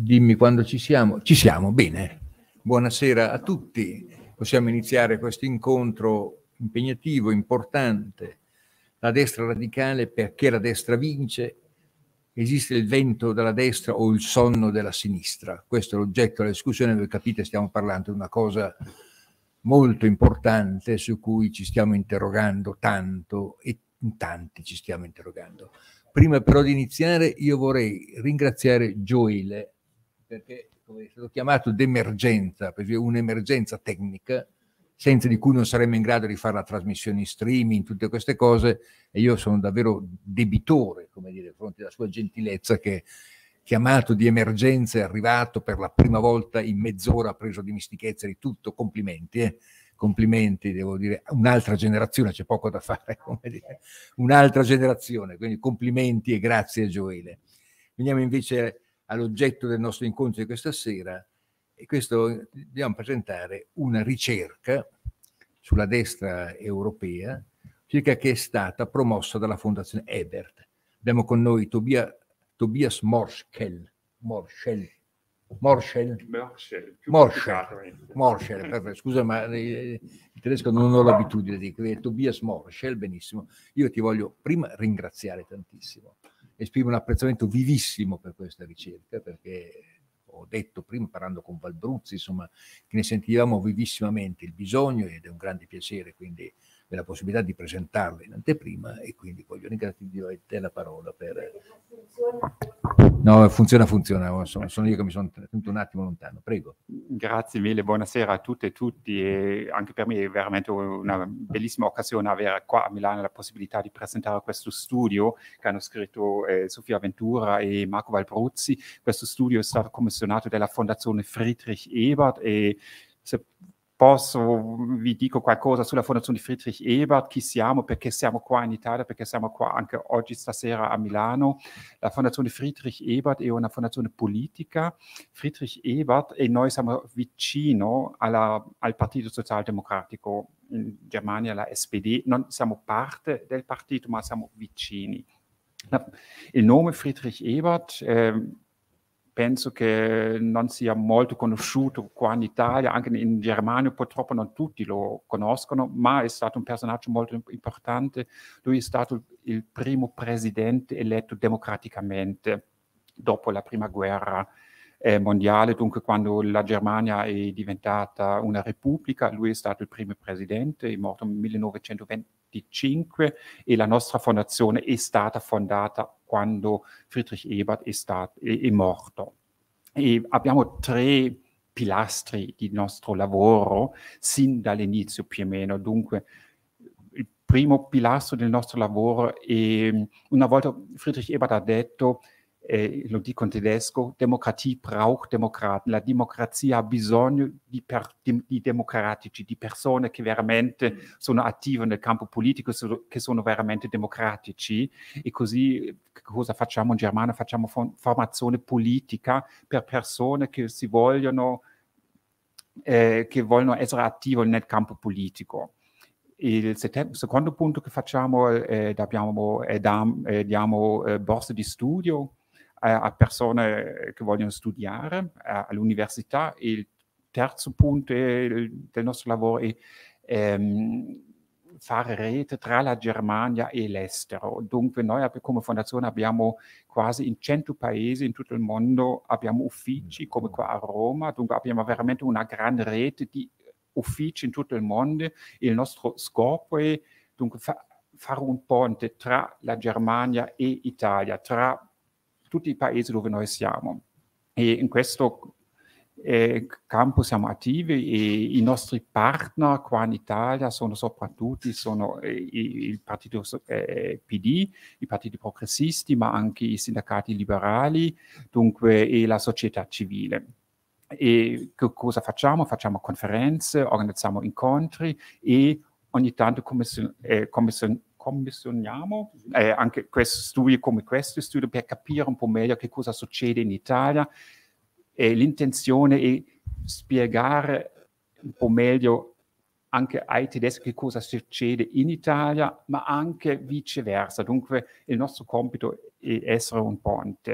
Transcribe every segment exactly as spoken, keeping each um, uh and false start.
Dimmi quando ci siamo. Ci siamo, bene. Buonasera a tutti. Possiamo iniziare questo incontro impegnativo, importante. La destra radicale, perché la destra vince. Esiste il vento della destra o il sonno della sinistra? Questo è l'oggetto della discussione. Voi capite, stiamo parlando di una cosa molto importante su cui ci stiamo interrogando tanto e in tanti ci stiamo interrogando. Prima però di iniziare io vorrei ringraziare Gioele, perché come è stato chiamato d'emergenza, perché è un'emergenza tecnica, senza di cui non saremmo in grado di fare la trasmissione in streaming, tutte queste cose, e io sono davvero debitore, come dire, di fronte alla sua gentilezza che, chiamato di emergenza, è arrivato per la prima volta in mezz'ora, ha preso dimestichezza di tutto, complimenti, eh? Complimenti, devo dire, un'altra generazione, c'è poco da fare, come dire, un'altra generazione, quindi complimenti e grazie a Gioele. Veniamo invece all'oggetto del nostro incontro di questa sera, e questo dobbiamo presentare una ricerca sulla destra europea, ricerca che è stata promossa dalla Fondazione Ebert. Abbiamo con noi Tobia, Tobias Morschel, Morschel, Morschel, Morschel, Morschel, Morschel, perfetto. Scusa, ma il tedesco non ho l'abitudine di dire Tobias Morschel, benissimo. Io ti voglio prima ringraziare tantissimo, esprimo un apprezzamento vivissimo per questa ricerca, perché ho detto prima, parlando con Valbruzzi, insomma, che ne sentivamo vivissimamente il bisogno ed è un grande piacere, quindi la possibilità di presentarlo in anteprima, e quindi voglio ringraziare te la parola per... No, funziona, funziona, insomma, sono io che mi sono tenuto un attimo lontano, prego. Grazie mille, buonasera a tutte e tutti, e anche per me è veramente una bellissima occasione avere qua a Milano la possibilità di presentare questo studio che hanno scritto eh, Sofia Ventura e Marco Valbruzzi. Questo studio è stato commissionato dalla Fondazione Friedrich Ebert, e se posso vi dico qualcosa sulla Fondazione Friedrich Ebert, chi siamo, perché siamo qua in Italia, perché siamo qua anche oggi stasera a Milano. La Fondazione Friedrich Ebert è una fondazione politica. Friedrich Ebert e noi siamo vicino alla, al Partito Socialdemocratico in Germania, la S P D. Non siamo parte del partito, ma siamo vicini. Il nome Friedrich Ebert eh, penso che non sia molto conosciuto qua in Italia, anche in Germania purtroppo non tutti lo conoscono, ma è stato un personaggio molto importante. Lui è stato il primo presidente eletto democraticamente dopo la prima guerra eh, mondiale, dunque quando la Germania è diventata una repubblica, lui è stato il primo presidente, è morto nel millenovecentoventicinque, e la nostra fondazione è stata fondata quando Friedrich Ebert è, stato, è, è morto. E abbiamo tre pilastri di nostro lavoro sin dall'inizio più o meno. Dunque il primo pilastro del nostro lavoro è, una volta Friedrich Ebert ha detto, eh, lo dico in tedesco, Demokratie braucht Demokraten. La democrazia ha bisogno di, per, di, di democratici, di persone che veramente sono attive nel campo politico, so, che sono veramente democratici. E così cosa facciamo in Germania? Facciamo formazione politica per persone che si vogliono, eh, che vogliono essere attive nel campo politico. Il secondo punto che facciamo è eh, abbiamo, eh, dam, eh, diamo eh, borse di studio eh, a persone che vogliono studiare eh, all'università. Il terzo punto è, del nostro lavoro è ehm, fare rete tra la Germania e l'estero. Dunque noi come fondazione abbiamo quasi in cento paesi in tutto il mondo, abbiamo uffici come qua a Roma, dunque abbiamo veramente una grande rete di uffici in tutto il mondo. Il nostro scopo è dunque fa, fare un ponte tra la Germania e l'Italia, tra tutti i paesi dove noi siamo. E in questo eh, campo siamo attivi, e i nostri partner qua in Italia sono soprattutto sono, eh, il partito eh, P D, i partiti progressisti, ma anche i sindacati liberali, dunque, e la società civile. E che cosa facciamo? Facciamo conferenze, organizziamo incontri e ogni tanto commission, eh, commission, commissioniamo eh, anche questo studio come questo studio per capire un po' meglio che cosa succede in Italia. E l'intenzione è spiegare un po' meglio anche ai tedeschi che cosa succede in Italia, ma anche viceversa. Dunque il nostro compito è essere un ponte.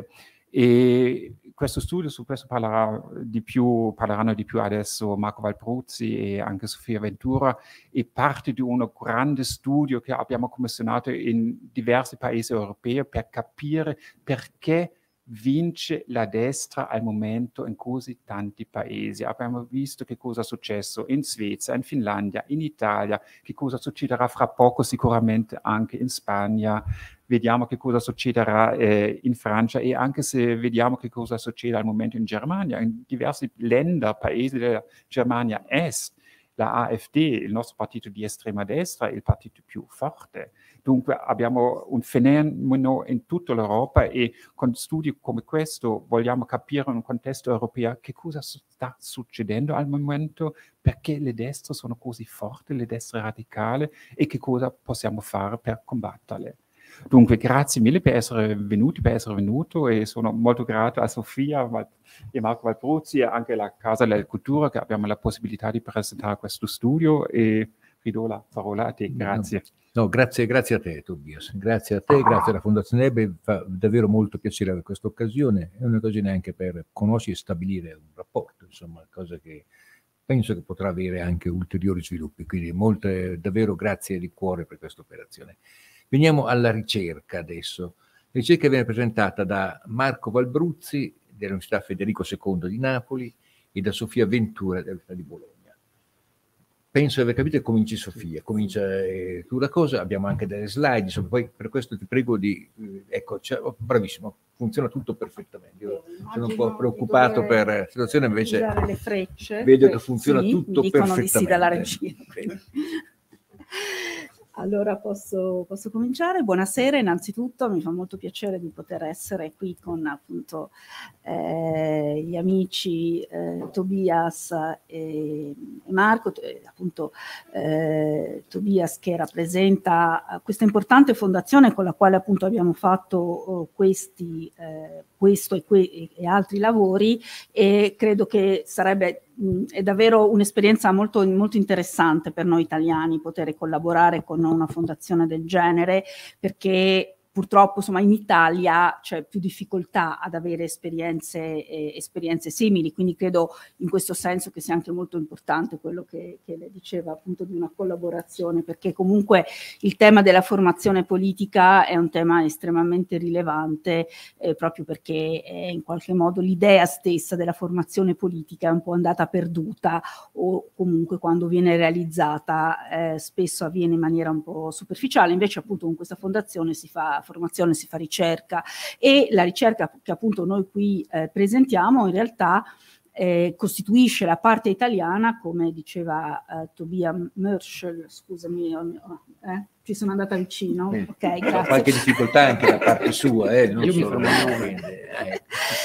E questo studio, su questo parlerà di più, parleranno di più adesso Marco Valbruzzi e anche Sofia Ventura, è parte di un grande studio che abbiamo commissionato in diversi paesi europei per capire perché vince la destra al momento in così tanti paesi. Abbiamo visto che cosa è successo in Svezia, in Finlandia, in Italia, che cosa succederà fra poco sicuramente anche in Spagna. Vediamo che cosa succederà eh, in Francia e anche se vediamo che cosa succede al momento in Germania, in diversi Länder, paesi della Germania Est, la AfD, il nostro partito di estrema destra, è il partito più forte. Dunque abbiamo un fenomeno in tutta l'Europa e con studi come questo vogliamo capire in un contesto europeo che cosa sta succedendo al momento, perché le destre sono così forti, le destre radicali, e che cosa possiamo fare per combatterle. Dunque, grazie mille per essere venuti, per essere venuto, e sono molto grato a Sofia e Marco Valbruzzi e anche alla Casa della Cultura che abbiamo la possibilità di presentare questo studio, e ridò la parola a te. Grazie. No, no, grazie, grazie a te Tobias, grazie a te, grazie alla Fondazione Ebbe, fa davvero molto piacere avere questa occasione, è un'occasione anche per conoscere e stabilire un rapporto, insomma, cosa che penso che potrà avere anche ulteriori sviluppi, quindi molte, davvero grazie di cuore per questa operazione. Veniamo alla ricerca adesso. La ricerca viene presentata da Marco Valbruzzi dell'Università Federico secondo di Napoli e da Sofia Ventura dell'Università di Bologna. Penso di aver capito che cominci Sofia, comincia eh, tu la cosa, abbiamo anche delle slide, insomma, poi per questo ti prego di... Eh, ecco, oh, bravissimo, funziona tutto perfettamente. Io sono un po' preoccupato per la situazione, invece le frecce, vedo che funziona sì, tutto mi dicono perfettamente. Di sì dalla regia. Allora posso, posso cominciare? Buonasera, innanzitutto mi fa molto piacere di poter essere qui con appunto eh, gli amici eh, Tobias e, e Marco, eh, appunto eh, Tobias che rappresenta questa importante fondazione con la quale appunto abbiamo fatto oh, questi, eh, questo e, que e altri lavori, e credo che sarebbe è davvero un'esperienza molto, molto interessante per noi italiani poter collaborare con una fondazione del genere, perché purtroppo insomma in Italia c'è più difficoltà ad avere esperienze, eh, esperienze simili, quindi credo in questo senso che sia anche molto importante quello che, che lei diceva appunto di una collaborazione, perché comunque il tema della formazione politica è un tema estremamente rilevante, eh, proprio perché eh, in qualche modo l'idea stessa della formazione politica è un po' andata perduta, o comunque quando viene realizzata eh, spesso avviene in maniera un po' superficiale. Invece appunto con questa fondazione si fa formazione, si fa ricerca, e la ricerca che appunto noi qui eh, presentiamo in realtà eh, costituisce la parte italiana, come diceva eh, Tobias Merschel, scusami, eh, ci sono andata vicino, eh, ok, grazie. Qualche difficoltà anche da parte sua, eh, non Io solo mi eh.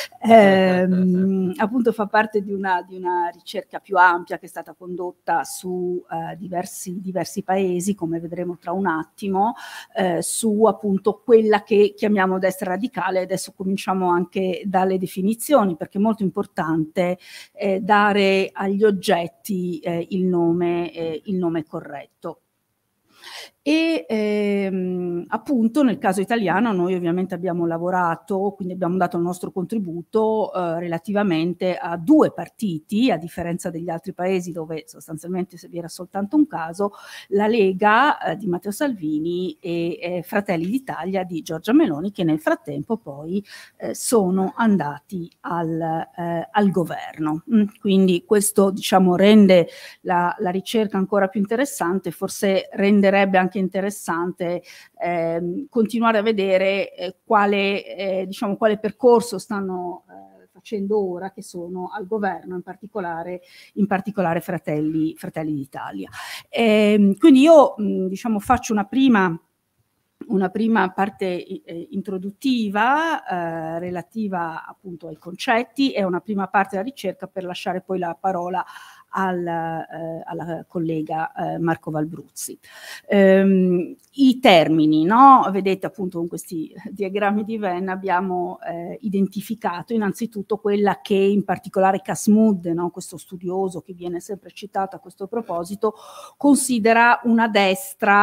eh, appunto fa parte di una, di una ricerca più ampia che è stata condotta su eh, diversi, diversi paesi, come vedremo tra un attimo, eh, su appunto quella che chiamiamo destra radicale. Adesso cominciamo anche dalle definizioni, perché è molto importante eh, dare agli oggetti eh, il nome, eh, il nome corretto. E ehm, appunto nel caso italiano noi ovviamente abbiamo lavorato, quindi abbiamo dato il nostro contributo eh, relativamente a due partiti, a differenza degli altri paesi dove sostanzialmente se vi era soltanto un caso, la Lega eh, di Matteo Salvini e eh, Fratelli d'Italia di Giorgia Meloni, che nel frattempo poi eh, sono andati al, eh, al governo. Mm, quindi questo diciamo rende la, la ricerca ancora più interessante, forse renderebbe anche interessante eh, continuare a vedere eh, quale, eh, diciamo, quale percorso stanno eh, facendo ora che sono al governo, in particolare, in particolare Fratelli, Fratelli d'Italia. Eh, quindi io mh, diciamo, faccio una prima una prima parte eh, introduttiva eh, relativa appunto ai concetti, e una prima parte della ricerca per lasciare poi la parola al, eh, alla collega eh, Marco Valbruzzi. Ehm, I termini, no? Vedete appunto con questi diagrammi di Venn abbiamo eh, identificato innanzitutto quella che in particolare Casmud, no? Questo studioso che viene sempre citato a questo proposito, considera una destra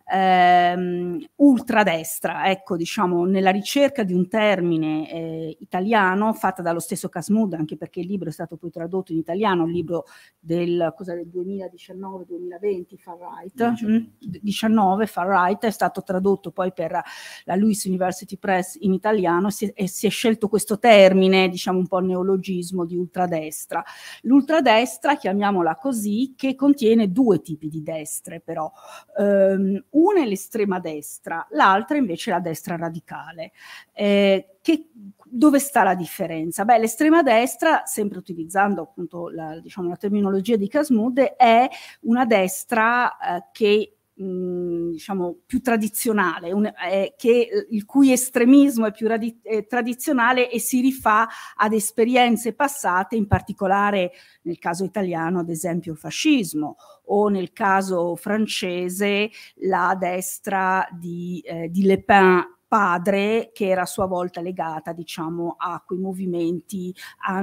ehm, ultradestra, ecco, diciamo, nella ricerca di un termine eh, italiano fatta dallo stesso Casmud, anche perché il libro è stato poi tradotto in italiano, il libro del, cosa, del duemiladiciannove duemilaventi, Far Right, mm, diciannove, Far Right, è stato tradotto poi per la Lewis University Press in italiano e si, e si è scelto questo termine, diciamo un po' neologismo di ultradestra. L'ultradestra, chiamiamola così, che contiene due tipi di destre però, um, una è l'estrema destra, l'altra invece è la destra radicale. Eh, che, dove sta la differenza? Beh, l'estrema destra, sempre utilizzando appunto la, diciamo, la terminologia di Casmud, è una destra eh, che Mh, diciamo più tradizionale, un, eh, che, il cui estremismo è più eh, tradizionale e si rifà ad esperienze passate, in particolare nel caso italiano ad esempio il fascismo, o nel caso francese la destra di, eh, di Le Pen padre, che era a sua volta legata, diciamo, a quei movimenti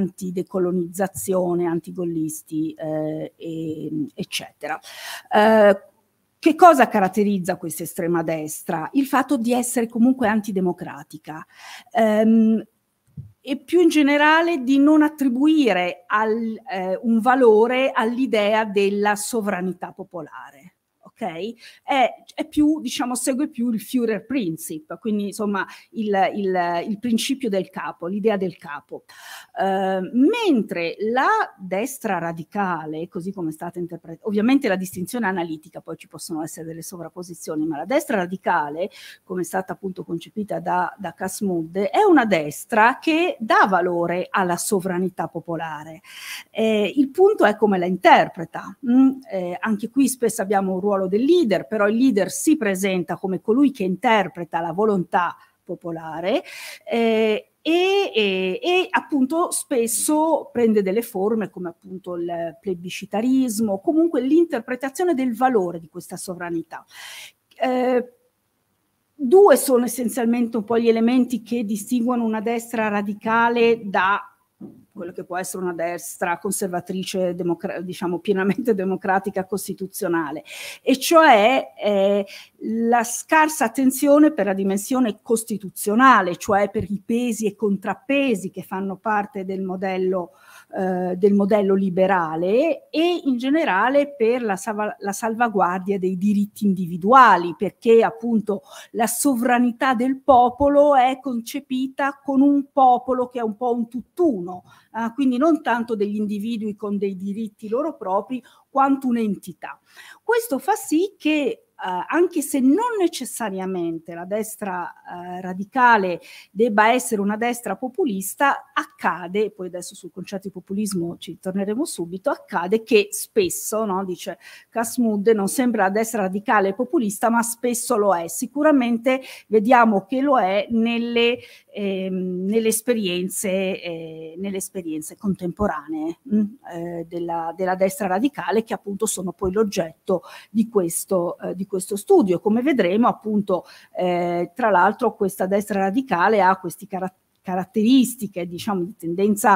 antidecolonizzazione, antigollisti, eh, e, eccetera. Eh, Che cosa caratterizza questa estrema destra? Il fatto di essere comunque antidemocratica ehm, e più in generale di non attribuire al, eh, un valore all'idea della sovranità popolare. Okay? È, è più, diciamo, segue più il Führer Princip, quindi insomma il, il, il principio del capo, l'idea del capo. Uh, mentre la destra radicale, così come è stata interpretata, ovviamente la distinzione analitica, poi ci possono essere delle sovrapposizioni, ma la destra radicale, come è stata appunto concepita da, da Casmud, è una destra che dà valore alla sovranità popolare. Eh, il punto è come la interpreta. Mm? Eh, anche qui spesso abbiamo un ruolo del leader, però il leader si presenta come colui che interpreta la volontà popolare eh, e, e, e appunto spesso prende delle forme come appunto il plebiscitarismo, comunque l'interpretazione del valore di questa sovranità. Eh, due sono essenzialmente un po' gli elementi che distinguono una destra radicale da quello che può essere una destra conservatrice, diciamo pienamente democratica, costituzionale, e cioè eh, la scarsa attenzione per la dimensione costituzionale, cioè per i pesi e contrappesi che fanno parte del modello, eh, del modello liberale, e in generale per la, salva la salvaguardia dei diritti individuali, perché appunto la sovranità del popolo è concepita con un popolo che è un po' un tutt'uno, eh, quindi non tanto degli individui con dei diritti loro propri, quanto un'entità. Questo fa sì che Uh, anche se non necessariamente la destra uh, radicale debba essere una destra populista, accade, poi adesso sul concetto di populismo ci torneremo subito, accade che spesso, no, dice Casmud, non sembra la destra radicale populista, ma spesso lo è. Sicuramente vediamo che lo è nelle, eh, nelle esperienze, eh, nelle esperienze contemporanee mh, eh, della, della destra radicale, che appunto sono poi l'oggetto di questo, eh, di questo studio. Come vedremo appunto, eh, tra l'altro questa destra radicale ha questi caratteri caratteristiche, diciamo, di tendenza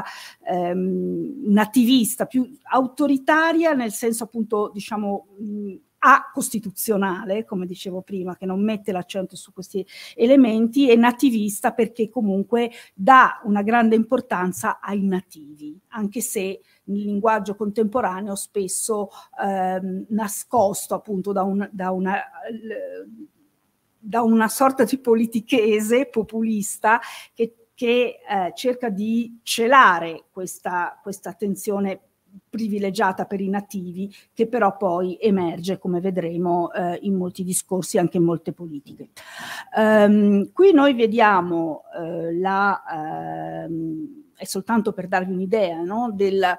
ehm, nativista, più autoritaria, nel senso appunto, diciamo, mh, acostituzionale, come dicevo prima, che non mette l'accento su questi elementi, e nativista perché comunque dà una grande importanza ai nativi, anche se nel linguaggio contemporaneo spesso ehm, nascosto appunto da, un, da una... L, da una sorta di politichese populista che che eh, cerca di celare questa, questa attenzione privilegiata per i nativi, che però poi emerge, come vedremo, eh, in molti discorsi, anche in molte politiche. Um, qui noi vediamo eh, la, ehm, è soltanto per darvi un'idea, no, del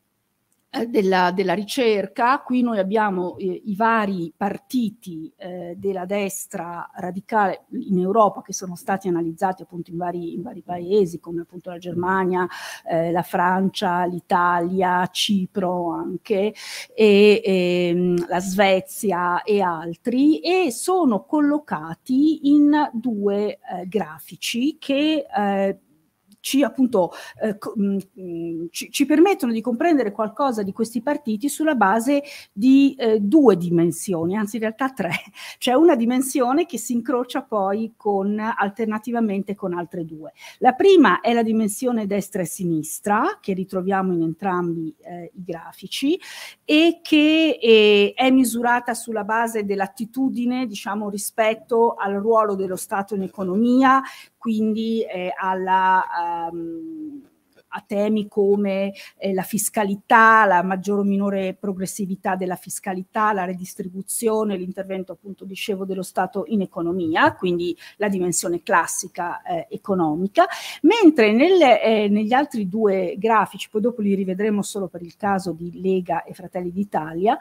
Della, della ricerca. Qui noi abbiamo eh, i vari partiti eh, della destra radicale in Europa che sono stati analizzati appunto in vari, in vari paesi, come appunto la Germania, eh, la Francia, l'Italia, Cipro anche, e, e la Svezia e altri, e sono collocati in due eh, grafici che eh, ci appunto eh, mh, ci, ci permettono di comprendere qualcosa di questi partiti sulla base di eh, due dimensioni, anzi in realtà tre. C'è una dimensione che si incrocia poi con alternativamente con altre due. La prima è la dimensione destra e sinistra, che ritroviamo in entrambi eh, i grafici, e che eh, è misurata sulla base dell'attitudine, diciamo, rispetto al ruolo dello Stato in economia, quindi eh, alla, um, a temi come eh, la fiscalità, la maggiore o minore progressività della fiscalità, la redistribuzione, l'intervento appunto dicevo dello Stato in economia, quindi la dimensione classica eh, economica, mentre nelle, eh, negli altri due grafici, poi dopo li rivedremo solo per il caso di Lega e Fratelli d'Italia,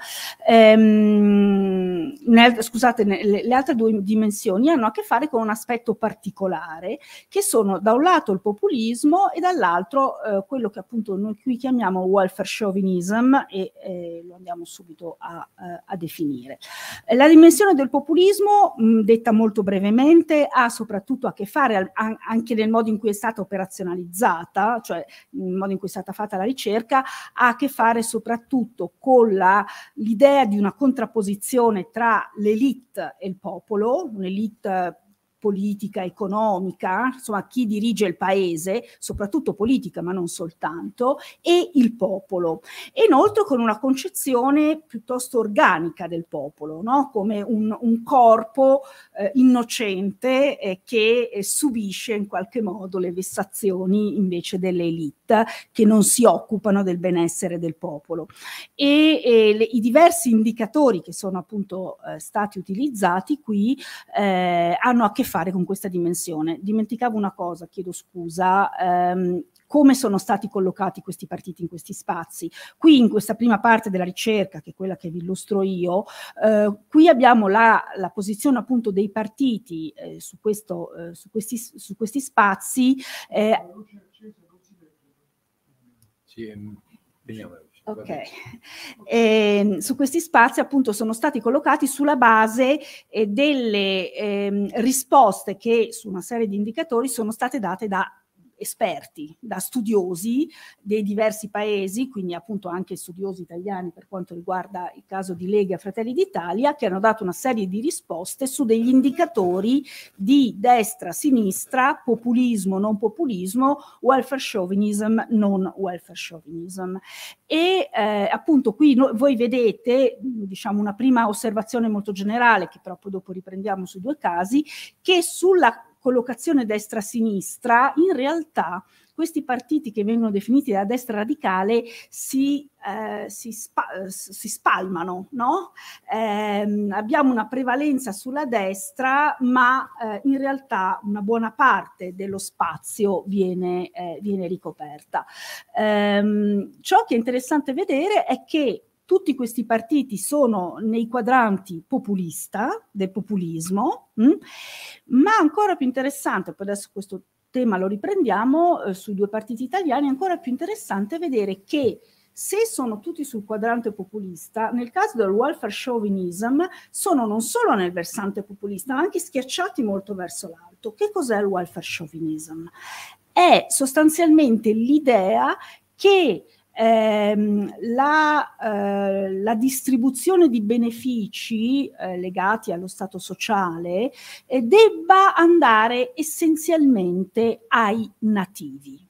ehm, ne, scusate, ne, le, le altre due dimensioni hanno a che fare con un aspetto particolare, che sono da un lato il populismo e dall'altro Eh, quello che appunto noi qui chiamiamo welfare chauvinism, e eh, lo andiamo subito a, eh, a definire. Eh, la dimensione del populismo, mh, detta molto brevemente, ha soprattutto a che fare al, a, anche nel modo in cui è stata operazionalizzata, cioè nel modo in cui è stata fatta la ricerca, ha a che fare soprattutto con l'idea di una contrapposizione tra l'elite e il popolo, un'elite politica, economica, insomma chi dirige il paese, soprattutto politica ma non soltanto, e il popolo. E inoltre con una concezione piuttosto organica del popolo, no? Come un, un corpo eh, innocente eh, che eh, subisce in qualche modo le vessazioni invece delle elite che non si occupano del benessere del popolo. E, e le, i diversi indicatori che sono appunto eh, stati utilizzati qui eh, hanno a che fare con questa dimensione. Dimenticavo una cosa, chiedo scusa, ehm, come sono stati collocati questi partiti in questi spazi. Qui in questa prima parte della ricerca, che è quella che vi illustro io, eh, qui abbiamo la, la posizione appunto dei partiti eh, su, questo, eh, su, questi, su questi spazi. Eh, sì, vediamo. Ok, eh, su questi spazi appunto sono stati collocati sulla base eh, delle eh, risposte che su una serie di indicatori sono state date da esperti, da studiosi dei diversi paesi, quindi appunto anche studiosi italiani per quanto riguarda il caso di Lega e Fratelli d'Italia, che hanno dato una serie di risposte su degli indicatori di destra, sinistra, populismo, non populismo, welfare chauvinism, non welfare chauvinism. E eh, appunto qui no, voi vedete, diciamo, una prima osservazione molto generale, che però poi dopo riprendiamo sui due casi, che sulla collocazione destra-sinistra, in realtà questi partiti che vengono definiti da destra radicale si, eh, si, spa si spalmano, no? Eh, abbiamo una prevalenza sulla destra, ma eh, in realtà una buona parte dello spazio viene, eh, viene ricoperta. Eh, ciò che è interessante vedere è che tutti questi partiti sono nei quadranti populista, del populismo, mh? Ma ancora più interessante, poi adesso questo tema lo riprendiamo, eh, sui due partiti italiani, è ancora più interessante vedere che se sono tutti sul quadrante populista, nel caso del welfare chauvinism sono non solo nel versante populista, ma anche schiacciati molto verso l'alto. Che cos'è il welfare chauvinism? È sostanzialmente l'idea che Ehm, la, eh, la distribuzione di benefici eh, legati allo stato sociale eh, debba andare essenzialmente ai nativi,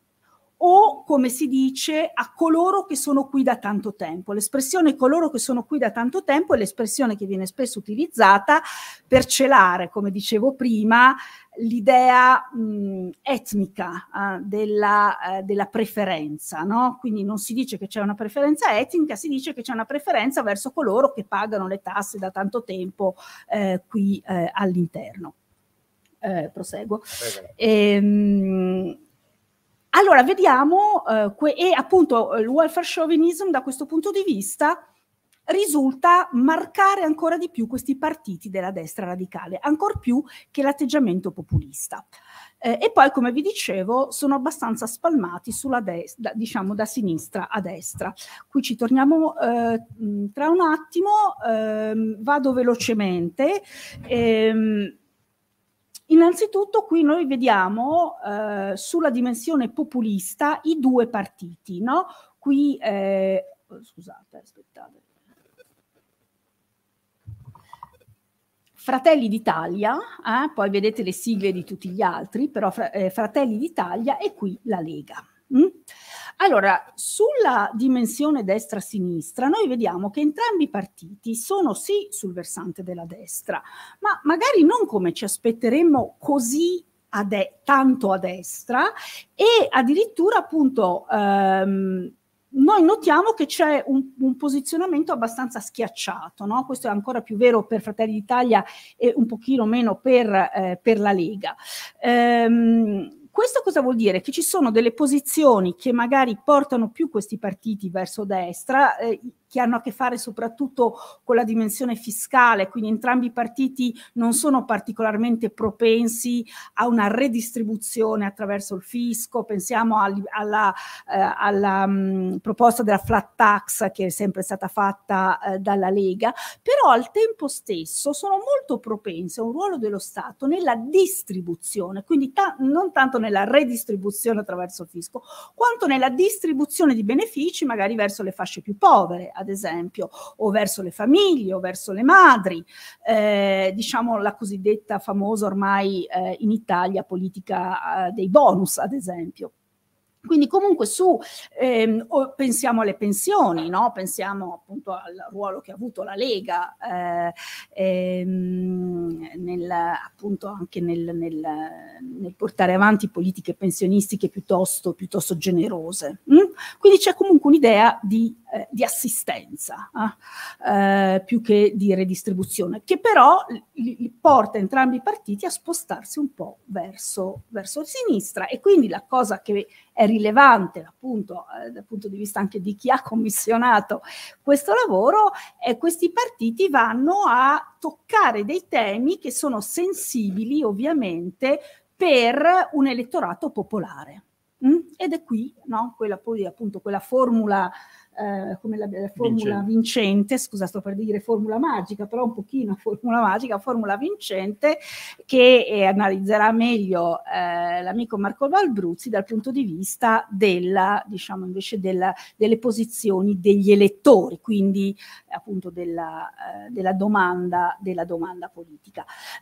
o come si dice a coloro che sono qui da tanto tempo. L'espressione coloro che sono qui da tanto tempo è l'espressione che viene spesso utilizzata per celare, come dicevo prima, l'idea mh, etnica eh, della, eh, della preferenza, no? Quindi non si dice che c'è una preferenza etnica, si dice che c'è una preferenza verso coloro che pagano le tasse da tanto tempo eh, qui eh, all'interno. Eh, proseguo. Ehm, allora, vediamo, eh, e appunto il welfare chauvinism da questo punto di vista risulta marcare ancora di più questi partiti della destra radicale, ancor più che l'atteggiamento populista. Eh, e poi, come vi dicevo, sono abbastanza spalmati sulla destra, diciamo da sinistra a destra. Qui ci torniamo eh, tra un attimo, eh, vado velocemente. Ehm, Innanzitutto qui noi vediamo eh, sulla dimensione populista i due partiti, no? Qui, eh, scusate, aspettate. Fratelli d'Italia, eh, poi vedete le sigle di tutti gli altri, però eh, Fratelli d'Italia e qui la Lega. Mm? Allora, sulla dimensione destra-sinistra noi vediamo che entrambi i partiti sono sì sul versante della destra, ma magari non come ci aspetteremmo così a tanto a destra, e addirittura appunto ehm, noi notiamo che c'è un, un posizionamento abbastanza schiacciato, no? Questo è ancora più vero per Fratelli d'Italia e un pochino meno per, eh, per la Lega. Ehm, Questo cosa vuol dire? Che ci sono delle posizioni che magari portano più questi partiti verso destra, eh, che hanno a che fare soprattutto con la dimensione fiscale, quindi entrambi i partiti non sono particolarmente propensi a una redistribuzione attraverso il fisco. Pensiamo al, alla, eh, alla mh, proposta della flat tax che è sempre stata fatta eh, dalla Lega, però al tempo stesso sono molto propensi a un ruolo dello Stato nella distribuzione, quindi ta- non tanto nella redistribuzione attraverso il fisco, quanto nella distribuzione di benefici magari verso le fasce più povere, ad esempio, o verso le famiglie, o verso le madri, eh, diciamo la cosiddetta famosa ormai eh, in Italia politica eh, dei bonus, ad esempio. Quindi comunque su, ehm, pensiamo alle pensioni, no? Pensiamo appunto al ruolo che ha avuto la Lega, eh, ehm, nel, appunto anche nel, nel, nel portare avanti politiche pensionistiche piuttosto, piuttosto generose. Mm? Quindi c'è comunque un'idea di, eh, di assistenza, eh? Eh, più che di redistribuzione, che però li, li porta entrambi i partiti a spostarsi un po' verso, verso sinistra, e quindi la cosa che è rilevante appunto eh, dal punto di vista anche di chi ha commissionato questo lavoro è che questi partiti vanno a toccare dei temi che sono sensibili ovviamente per un elettorato popolare. Mm? Ed è qui, no, quella poi appunto quella formula eh, come la, la formula vincente. vincente, scusa sto per dire formula magica, però un pochino formula magica, formula vincente, che eh, analizzerà meglio eh, l'amico Marco Valbruzzi dal punto di vista della, diciamo invece della, delle posizioni degli elettori, quindi appunto della, eh, della domanda, della domanda politica.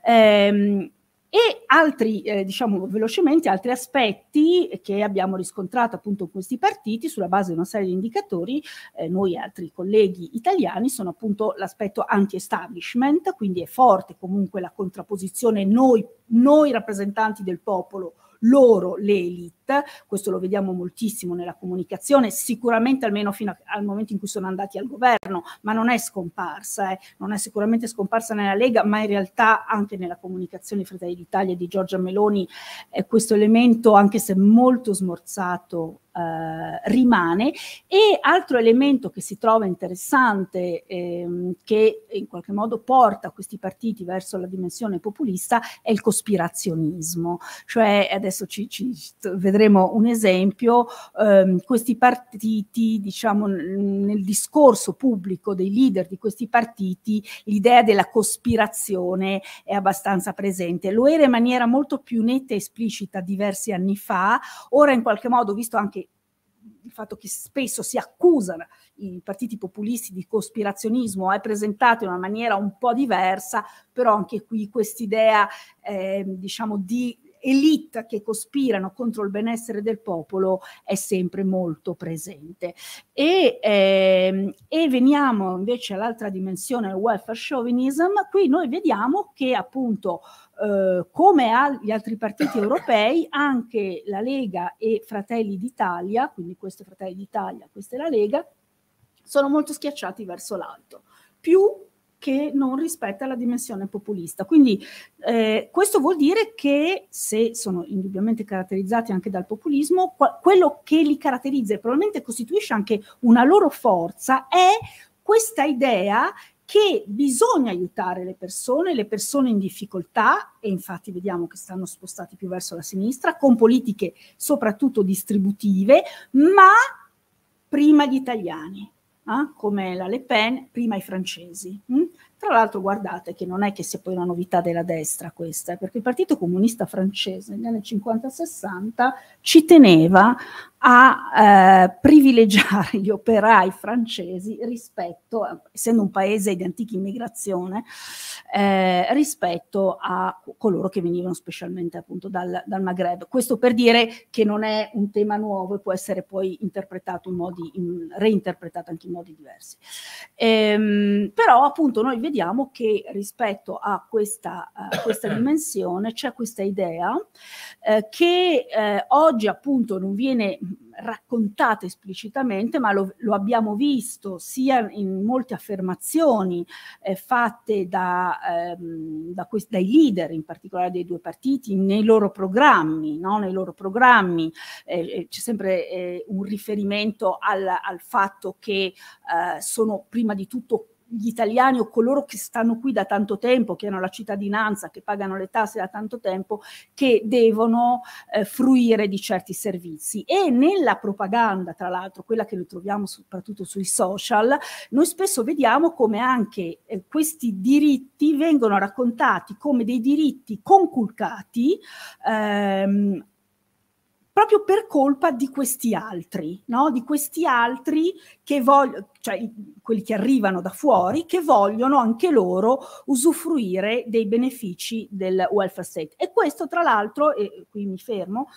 Ehm, E altri, eh, diciamo velocemente, altri aspetti che abbiamo riscontrato appunto in questi partiti sulla base di una serie di indicatori, eh, noi e altri colleghi italiani, sono appunto l'aspetto anti-establishment, quindi è forte comunque la contrapposizione noi, noi rappresentanti del popolo, loro le elite. Questo lo vediamo moltissimo nella comunicazione, sicuramente almeno fino a, al momento in cui sono andati al governo, ma non è scomparsa, eh. non è sicuramente scomparsa nella Lega, ma in realtà anche nella comunicazione di Fratelli d'Italia e di Giorgia Meloni eh, questo elemento, anche se molto smorzato, Uh, rimane. E altro elemento che si trova interessante, ehm, che in qualche modo porta questi partiti verso la dimensione populista, è il cospirazionismo. Cioè, adesso ci, ci vedremo un esempio, ehm, questi partiti, diciamo, nel discorso pubblico dei leader di questi partiti, l'idea della cospirazione è abbastanza presente. Lo era in maniera molto più netta e esplicita diversi anni fa, ora in qualche modo, visto anche il fatto che spesso si accusano i partiti populisti di cospirazionismo, è presentato in una maniera un po' diversa, però anche qui quest'idea eh, diciamo di elite che cospirano contro il benessere del popolo è sempre molto presente. E, ehm, e veniamo invece all'altra dimensione, il welfare chauvinism. Qui noi vediamo che appunto eh, come agli altri partiti europei, anche la Lega e Fratelli d'Italia, quindi questo è Fratelli d'Italia, questa è la Lega, sono molto schiacciati verso l'alto, più che non rispetta la dimensione populista. Quindi eh, questo vuol dire che, se sono indubbiamente caratterizzati anche dal populismo, qua, quello che li caratterizza e probabilmente costituisce anche una loro forza è questa idea che bisogna aiutare le persone, le persone in difficoltà, e infatti vediamo che stanno spostati più verso la sinistra, con politiche soprattutto distributive, ma prima gli italiani. Eh, come la Le Pen, prima i francesi, hm? Tra l'altro guardate che non è che sia poi una novità della destra questa, eh, perché il Partito Comunista francese negli anni cinquanta sessanta ci teneva a eh, privilegiare gli operai francesi rispetto, essendo un paese di antica immigrazione, eh, rispetto a coloro che venivano specialmente appunto dal, dal Maghreb. Questo per dire che non è un tema nuovo e può essere poi interpretato in modi, in, reinterpretato anche in modi diversi. Ehm, però appunto noi vediamo che rispetto a questa, a questa dimensione c'è questa idea eh, che eh, oggi appunto non viene raccontata esplicitamente, ma lo, lo abbiamo visto sia in molte affermazioni eh, fatte da, ehm, da quest- dai leader, in particolare dei due partiti, nei loro programmi, no? Nei loro programmi eh, c'è sempre eh, un riferimento al, al fatto che eh, sono prima di tutto gli italiani o coloro che stanno qui da tanto tempo, che hanno la cittadinanza, che pagano le tasse da tanto tempo, che devono eh, fruire di certi servizi. E nella propaganda, tra l'altro, quella che noi troviamo soprattutto sui social, noi spesso vediamo come anche eh, questi diritti vengono raccontati come dei diritti conculcati ehm, proprio per colpa di questi altri, no? Di questi altri che vogliono, cioè quelli che arrivano da fuori, che vogliono anche loro usufruire dei benefici del welfare state. E questo, tra l'altro, e qui mi fermo,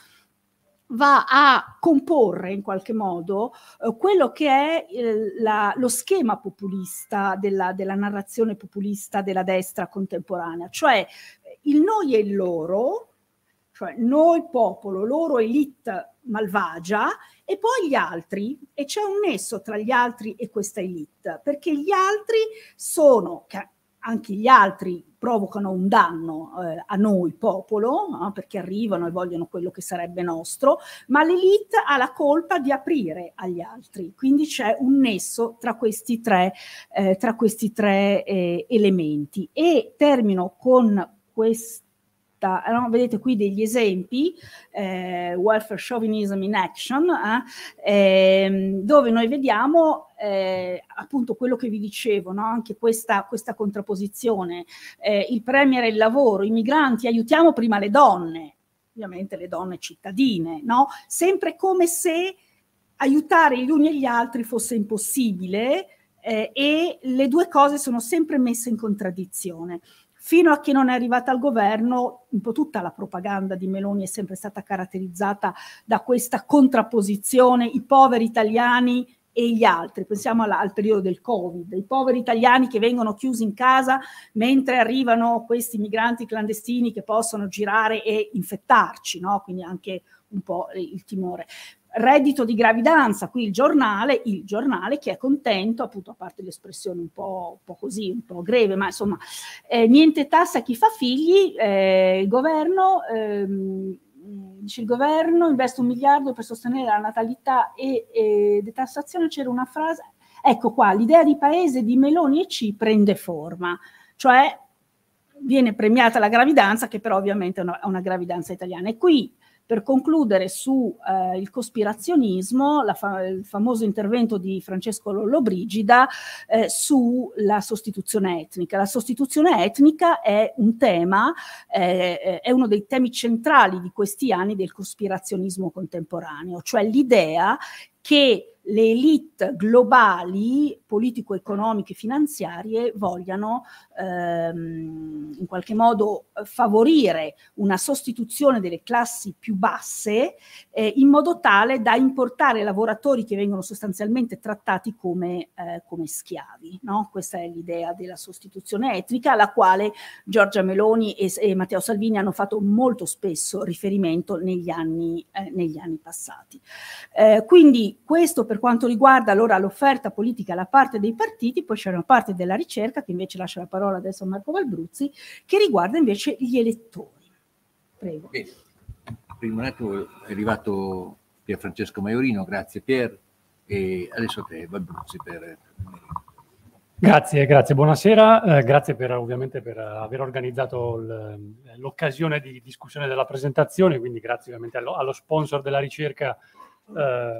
va a comporre in qualche modo eh, quello che è eh, la, lo schema populista della, della narrazione populista della destra contemporanea, cioè il noi e il loro, cioè noi popolo, loro elite malvagia, e poi gli altri, e c'è un nesso tra gli altri e questa elite, perché gli altri sono, anche gli altri provocano un danno eh, a noi popolo, no? Perché arrivano e vogliono quello che sarebbe nostro, ma l'elite ha la colpa di aprire agli altri, quindi c'è un nesso tra questi tre, eh, tra questi tre eh, elementi. E termino con questo. No, vedete qui degli esempi, eh, welfare chauvinism in action, eh, eh, dove noi vediamo eh, appunto quello che vi dicevo, no? Anche questa, questa contrapposizione, eh, il premier e il lavoro, i migranti, aiutiamo prima le donne, ovviamente le donne cittadine, no? Sempre come se aiutare gli uni e gli altri fosse impossibile eh, e le due cose sono sempre messe in contraddizione. Fino a che non è arrivata al governo, un po' tutta la propaganda di Meloni è sempre stata caratterizzata da questa contrapposizione, i poveri italiani e gli altri. Pensiamo alla, al periodo del Covid, i poveri italiani che vengono chiusi in casa mentre arrivano questi migranti clandestini che possono girare e infettarci, no? Quindi anche un po' il timore. Reddito di gravidanza, qui il giornale, il giornale che è contento, appunto, a parte l'espressione un po', un po' così, un po' greve, ma insomma, eh, niente tasse a chi fa figli, eh, il governo, ehm, dice il governo investe un miliardo per sostenere la natalità e, e detassazione, c'era una frase, ecco qua, l'idea di paese di Meloni e C prende forma, cioè viene premiata la gravidanza, che però ovviamente è una, una gravidanza italiana. E qui, per concludere su eh, il cospirazionismo, la fa- il famoso intervento di Francesco Lollobrigida eh, sulla sostituzione etnica. La sostituzione etnica è un tema, eh, è uno dei temi centrali di questi anni del cospirazionismo contemporaneo, cioè l'idea che le elite globali, politico-economiche e finanziarie, vogliano ehm, in qualche modo favorire una sostituzione delle classi più basse eh, in modo tale da importare lavoratori che vengono sostanzialmente trattati come, eh, come schiavi, no? Questa è l'idea della sostituzione etnica, alla quale Giorgia Meloni e, e Matteo Salvini hanno fatto molto spesso riferimento negli anni, eh, negli anni passati. Eh, quindi questo per quanto riguarda allora l'offerta politica da parte dei partiti. Poi c'è una parte della ricerca, che invece lascio la parola adesso a Marco Valbruzzi, che riguarda invece gli elettori. Prego. Bene. Prima è arrivato Pier Francesco Maiorino, grazie Pier, e adesso te Valbruzzi per... Grazie, grazie, buonasera, eh, grazie per, ovviamente per aver organizzato l'occasione di discussione della presentazione, quindi grazie ovviamente allo, allo sponsor della ricerca, eh,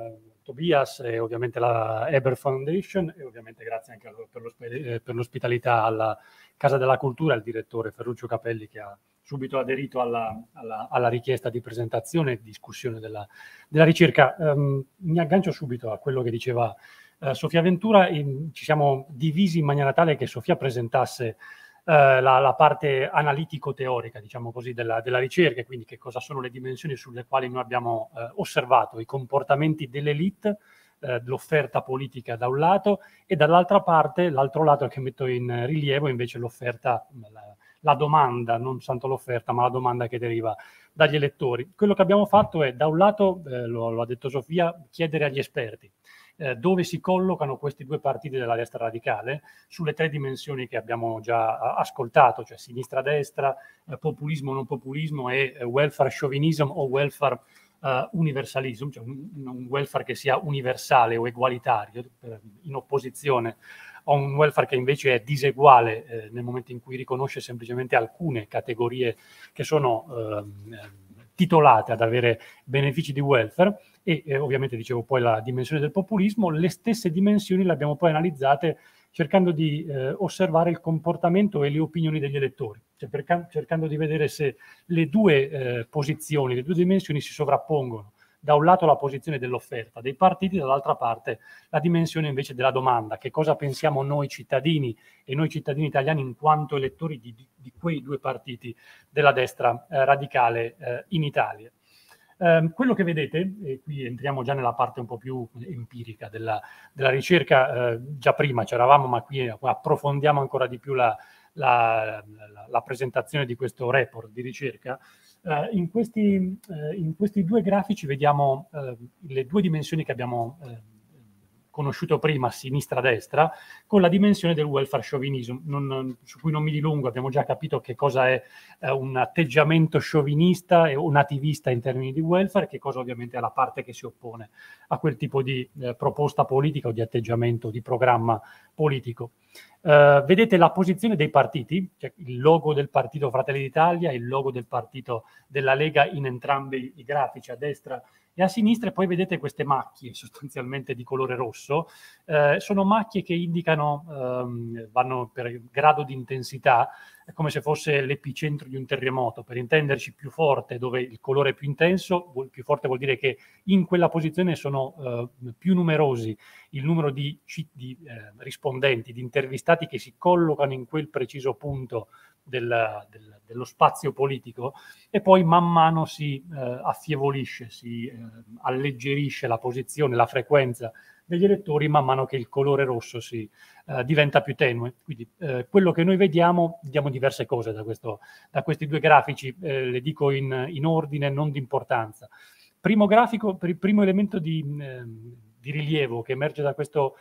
Tobias e ovviamente la Eber Foundation e ovviamente grazie anche per, lo, per l'ospitalità alla Casa della Cultura, al direttore Ferruccio Capelli che ha subito aderito alla, alla, alla richiesta di presentazione e discussione della, della ricerca. Um, mi aggancio subito a quello che diceva uh, Sofia Ventura. In, ci siamo divisi in maniera tale che Sofia presentasse uh, la, la parte analitico-teorica, diciamo così, della, della ricerca, quindi che cosa sono le dimensioni sulle quali noi abbiamo uh, osservato i comportamenti dell'elite, uh, l'offerta politica da un lato, e dall'altra parte, l'altro lato che metto in rilievo invece l'offerta, la, la domanda, non tanto l'offerta, ma la domanda che deriva dagli elettori. Quello che abbiamo fatto è, da un lato, eh, lo, lo ha detto Sofia, chiedere agli esperti eh, dove si collocano questi due partiti della destra radicale sulle tre dimensioni che abbiamo già ascoltato, cioè sinistra-destra, eh, populismo non populismo e eh, welfare chauvinism o welfare uh, universalism, cioè un, un welfare che sia universale o egualitario, eh, in opposizione a un welfare che invece è diseguale eh, nel momento in cui riconosce semplicemente alcune categorie che sono eh, titolate ad avere benefici di welfare e eh, ovviamente dicevo poi la dimensione del populismo. Le stesse dimensioni le abbiamo poi analizzate cercando di eh, osservare il comportamento e le opinioni degli elettori, cioè per, cercando di vedere se le due eh, posizioni, le due dimensioni si sovrappongono. Da un lato la posizione dell'offerta dei partiti, dall'altra parte la dimensione invece della domanda. Che cosa pensiamo noi cittadini e noi cittadini italiani in quanto elettori di, di quei due partiti della destra eh, radicale eh, in Italia? Eh, quello che vedete, e qui entriamo già nella parte un po' più empirica della, della ricerca, eh, già prima c'eravamo, ma qui approfondiamo ancora di più la, la, la, la presentazione di questo report di ricerca. Uh, in, questi, uh, in questi due grafici vediamo uh, le due dimensioni che abbiamo uh, conosciuto prima, sinistra-destra, con la dimensione del welfare chauvinism, non, non, su cui non mi dilungo. Abbiamo già capito che cosa è uh, un atteggiamento chauvinista e un nativista in termini di welfare, che cosa ovviamente è la parte che si oppone a quel tipo di uh, proposta politica o di atteggiamento, di programma politico. Uh, vedete la posizione dei partiti, cioè il logo del partito Fratelli d'Italia e il logo del partito della Lega in entrambi i grafici, a destra e a sinistra, e poi vedete queste macchie sostanzialmente di colore rosso. Uh, sono macchie che indicano, um, vanno per grado di intensità, è come se fosse l'epicentro di un terremoto, per intenderci. Più forte dove il colore è più intenso, più forte vuol dire che in quella posizione sono uh, più numerosi il numero di, di eh, rispondenti, di intervistati che si collocano in quel preciso punto del, del, dello spazio politico, e poi man mano si eh, affievolisce, si eh, alleggerisce la posizione, la frequenza degli elettori man mano che il colore rosso si eh, diventa più tenue. Quindi eh, quello che noi vediamo, vediamo diverse cose da, questo, da questi due grafici, eh, le dico in, in ordine, non di importanza. Primo grafico, per il primo elemento di, eh, di rilievo che emerge da, questo,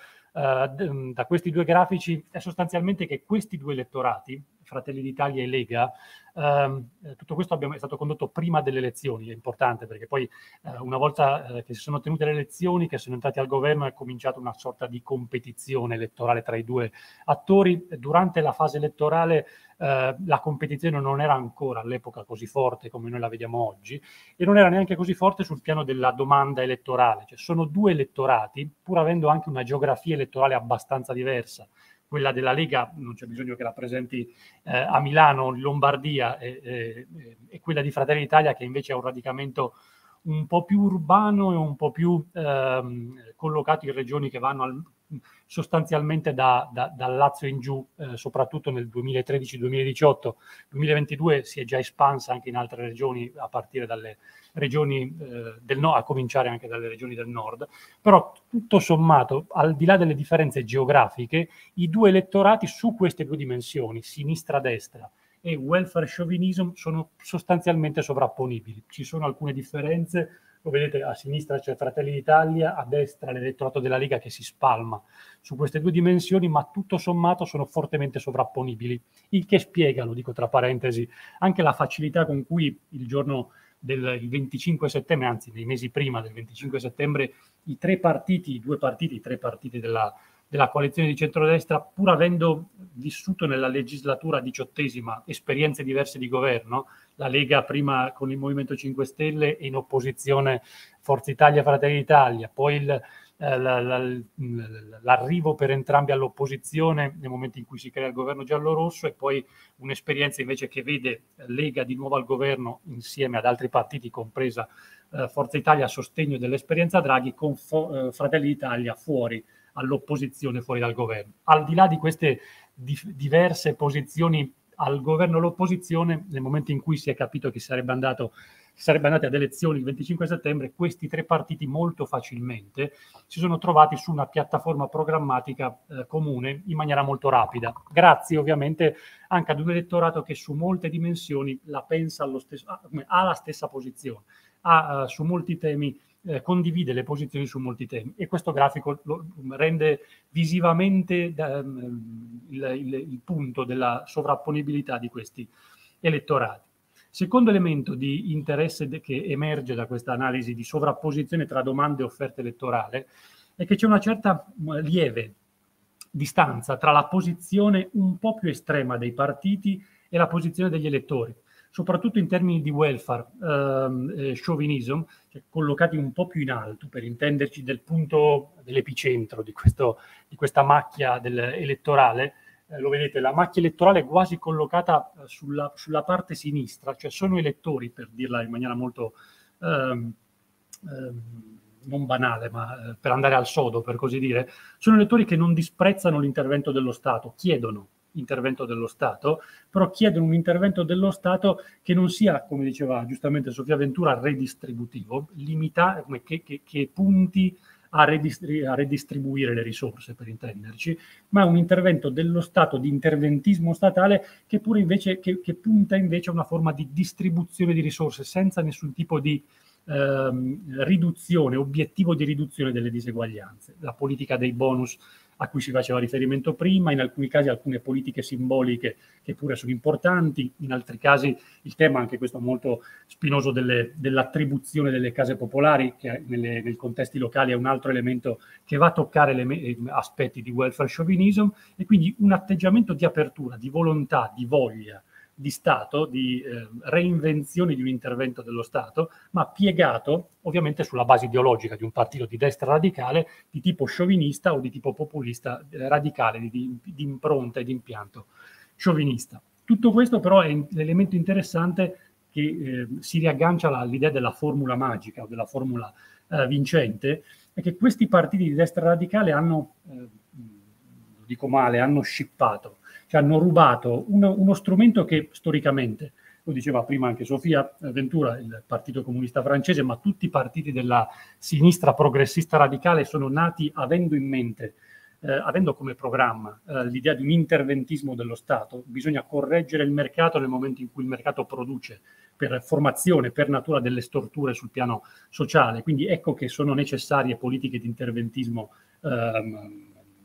uh, da questi due grafici è sostanzialmente che questi due elettorati, Fratelli d'Italia e Lega, um, tutto questo abbiamo, è stato condotto prima delle elezioni. È importante perché poi uh, una volta uh, che si sono tenute le elezioni, che sono entrati al governo, è cominciata una sorta di competizione elettorale tra i due attori. Durante la fase elettorale Uh, la competizione non era ancora all'epoca così forte come noi la vediamo oggi, e non era neanche così forte sul piano della domanda elettorale. Cioè, sono due elettorati, pur avendo anche una geografia elettorale abbastanza diversa. Quella della Lega non c'è bisogno che la presenti eh, a Milano, in Lombardia, e, e, e quella di Fratelli d'Italia, che invece ha un radicamento un po' più urbano e un po' più ehm, collocato in regioni che vanno al, sostanzialmente da, da, dal Lazio in giù, eh, soprattutto nel duemilatredici duemiladiciotto. duemilaventidue si è già espansa anche in altre regioni, a partire dalle regioni eh, del nord, a cominciare anche dalle regioni del nord. Però tutto sommato, al di là delle differenze geografiche, i due elettorati su queste due dimensioni, sinistra-destra e welfare chauvinism, sono sostanzialmente sovrapponibili. Ci sono alcune differenze. Lo vedete, a sinistra c'è Fratelli d'Italia, a destra l'elettorato della Lega che si spalma su queste due dimensioni, ma tutto sommato sono fortemente sovrapponibili, il che spiega, lo dico tra parentesi, anche la facilità con cui il giorno del il venticinque settembre, anzi nei mesi prima del venticinque settembre, i tre partiti, i due partiti, i tre partiti della, della coalizione di centrodestra, pur avendo vissuto nella legislatura diciottesima esperienze diverse di governo, la Lega prima con il Movimento cinque Stelle e in opposizione Forza Italia, Fratelli d'Italia, poi il, eh, la, la, l'arrivo per entrambi all'opposizione nel momento in cui si crea il governo giallo-rosso, e poi un'esperienza invece che vede Lega di nuovo al governo insieme ad altri partiti, compresa eh, Forza Italia, a sostegno dell'esperienza Draghi, con fo- eh, Fratelli d'Italia fuori all'opposizione, fuori dal governo. Al di là di queste di- diverse posizioni al governo e all'opposizione, nel momento in cui si è capito che sarebbe andato si sarebbe andati ad elezioni il venticinque settembre, questi tre partiti molto facilmente si sono trovati su una piattaforma programmatica eh, comune in maniera molto rapida, grazie ovviamente anche ad un elettorato che su molte dimensioni la pensa allo stesso, ha la stessa posizione, ha uh, su molti temi Eh, condivide le posizioni su molti temi, e questo grafico lo rende visivamente um, il, il, il punto della sovrapponibilità di questi elettorati. Secondo elemento di interesse de- che emerge da questa analisi di sovrapposizione tra domande e offerta elettorale è che c'è una certa uh, lieve distanza tra la posizione un po' più estrema dei partiti e la posizione degli elettori, soprattutto in termini di welfare, ehm, eh, chauvinism, cioè collocati un po' più in alto, per intenderci del punto dell'epicentro di, questo, di questa macchia del, elettorale. Eh, lo vedete, la macchia elettorale è quasi collocata eh, sulla, sulla parte sinistra, cioè sono elettori, per dirla in maniera molto ehm, ehm, non banale, ma eh, per andare al sodo, per così dire, sono elettori che non disprezzano l'intervento dello Stato, chiedono intervento dello Stato, però chiedono un intervento dello Stato che non sia, come diceva giustamente Sofia Ventura, redistributivo, limita, che, che, che punti a, redistri- a redistribuire le risorse, per intenderci, ma un intervento dello Stato, di interventismo statale, che pure invece che, che punta invece a una forma di distribuzione di risorse senza nessun tipo di ehm, riduzione, obiettivo di riduzione delle diseguaglianze. La politica dei bonus a cui si faceva riferimento prima, in alcuni casi alcune politiche simboliche che pure sono importanti, in altri casi il tema, anche questo molto spinoso, delle, dell'attribuzione delle case popolari, che nelle, nei contesti locali è un altro elemento che va a toccare le, aspetti di welfare chauvinism, e quindi un atteggiamento di apertura, di volontà, di voglia di Stato, di eh, reinvenzione di un intervento dello Stato, ma piegato ovviamente sulla base ideologica di un partito di destra radicale di tipo sciovinista o di tipo populista eh, radicale, di, di, di impronta e di impianto sciovinista. Tutto questo però è l'elemento interessante che eh, si riaggancia all'idea della formula magica o della formula eh, vincente, è che questi partiti di destra radicale hanno, eh, lo dico male, hanno scippato, cioè hanno rubato uno, uno strumento che storicamente, lo diceva prima anche Sofia Ventura, il Partito Comunista Francese, ma tutti i partiti della sinistra progressista radicale sono nati avendo in mente, eh, avendo come programma eh, l'idea di un interventismo dello Stato. Bisogna correggere il mercato nel momento in cui il mercato produce, per formazione, per natura, delle storture sul piano sociale. Quindi ecco che sono necessarie politiche di interventismo ehm,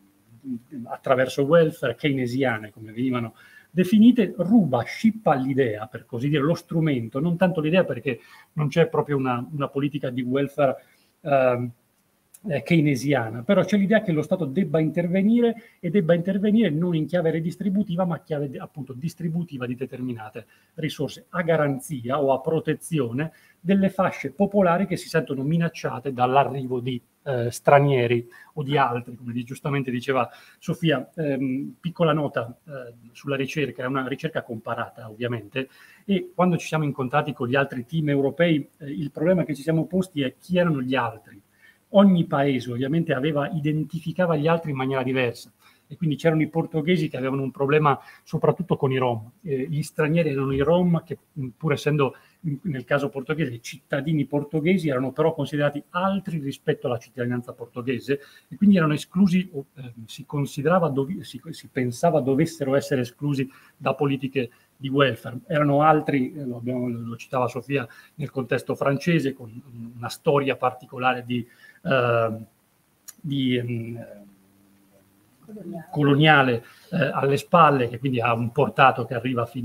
attraverso welfare, keynesiane come venivano definite. Ruba, scippa l'idea, per così dire, lo strumento, non tanto l'idea, perché non c'è proprio una, una politica di welfare eh, keynesiana, però c'è l'idea che lo Stato debba intervenire, e debba intervenire non in chiave redistributiva, ma chiave appunto distributiva di determinate risorse, a garanzia o a protezione delle fasce popolari che si sentono minacciate dall'arrivo di eh, stranieri o di altri, come giustamente diceva Sofia. Ehm, piccola nota eh, sulla ricerca, è una ricerca comparata ovviamente, e quando ci siamo incontrati con gli altri team europei eh, il problema che ci siamo posti è chi erano gli altri. Ogni paese ovviamente aveva, identificava gli altri in maniera diversa, e quindi c'erano i portoghesi che avevano un problema soprattutto con i Rom. Eh, gli stranieri erano i Rom che, pur essendo nel caso portoghese cittadini portoghesi, erano però considerati altri rispetto alla cittadinanza portoghese, e quindi erano esclusi, o, eh, si considerava, dovi, si, si pensava dovessero essere esclusi da politiche di welfare. Erano altri, eh, lo, abbiamo, lo citava Sofia, nel contesto francese, con una storia particolare di, eh, di um, coloniale eh, alle spalle, che quindi ha un portato che arriva fino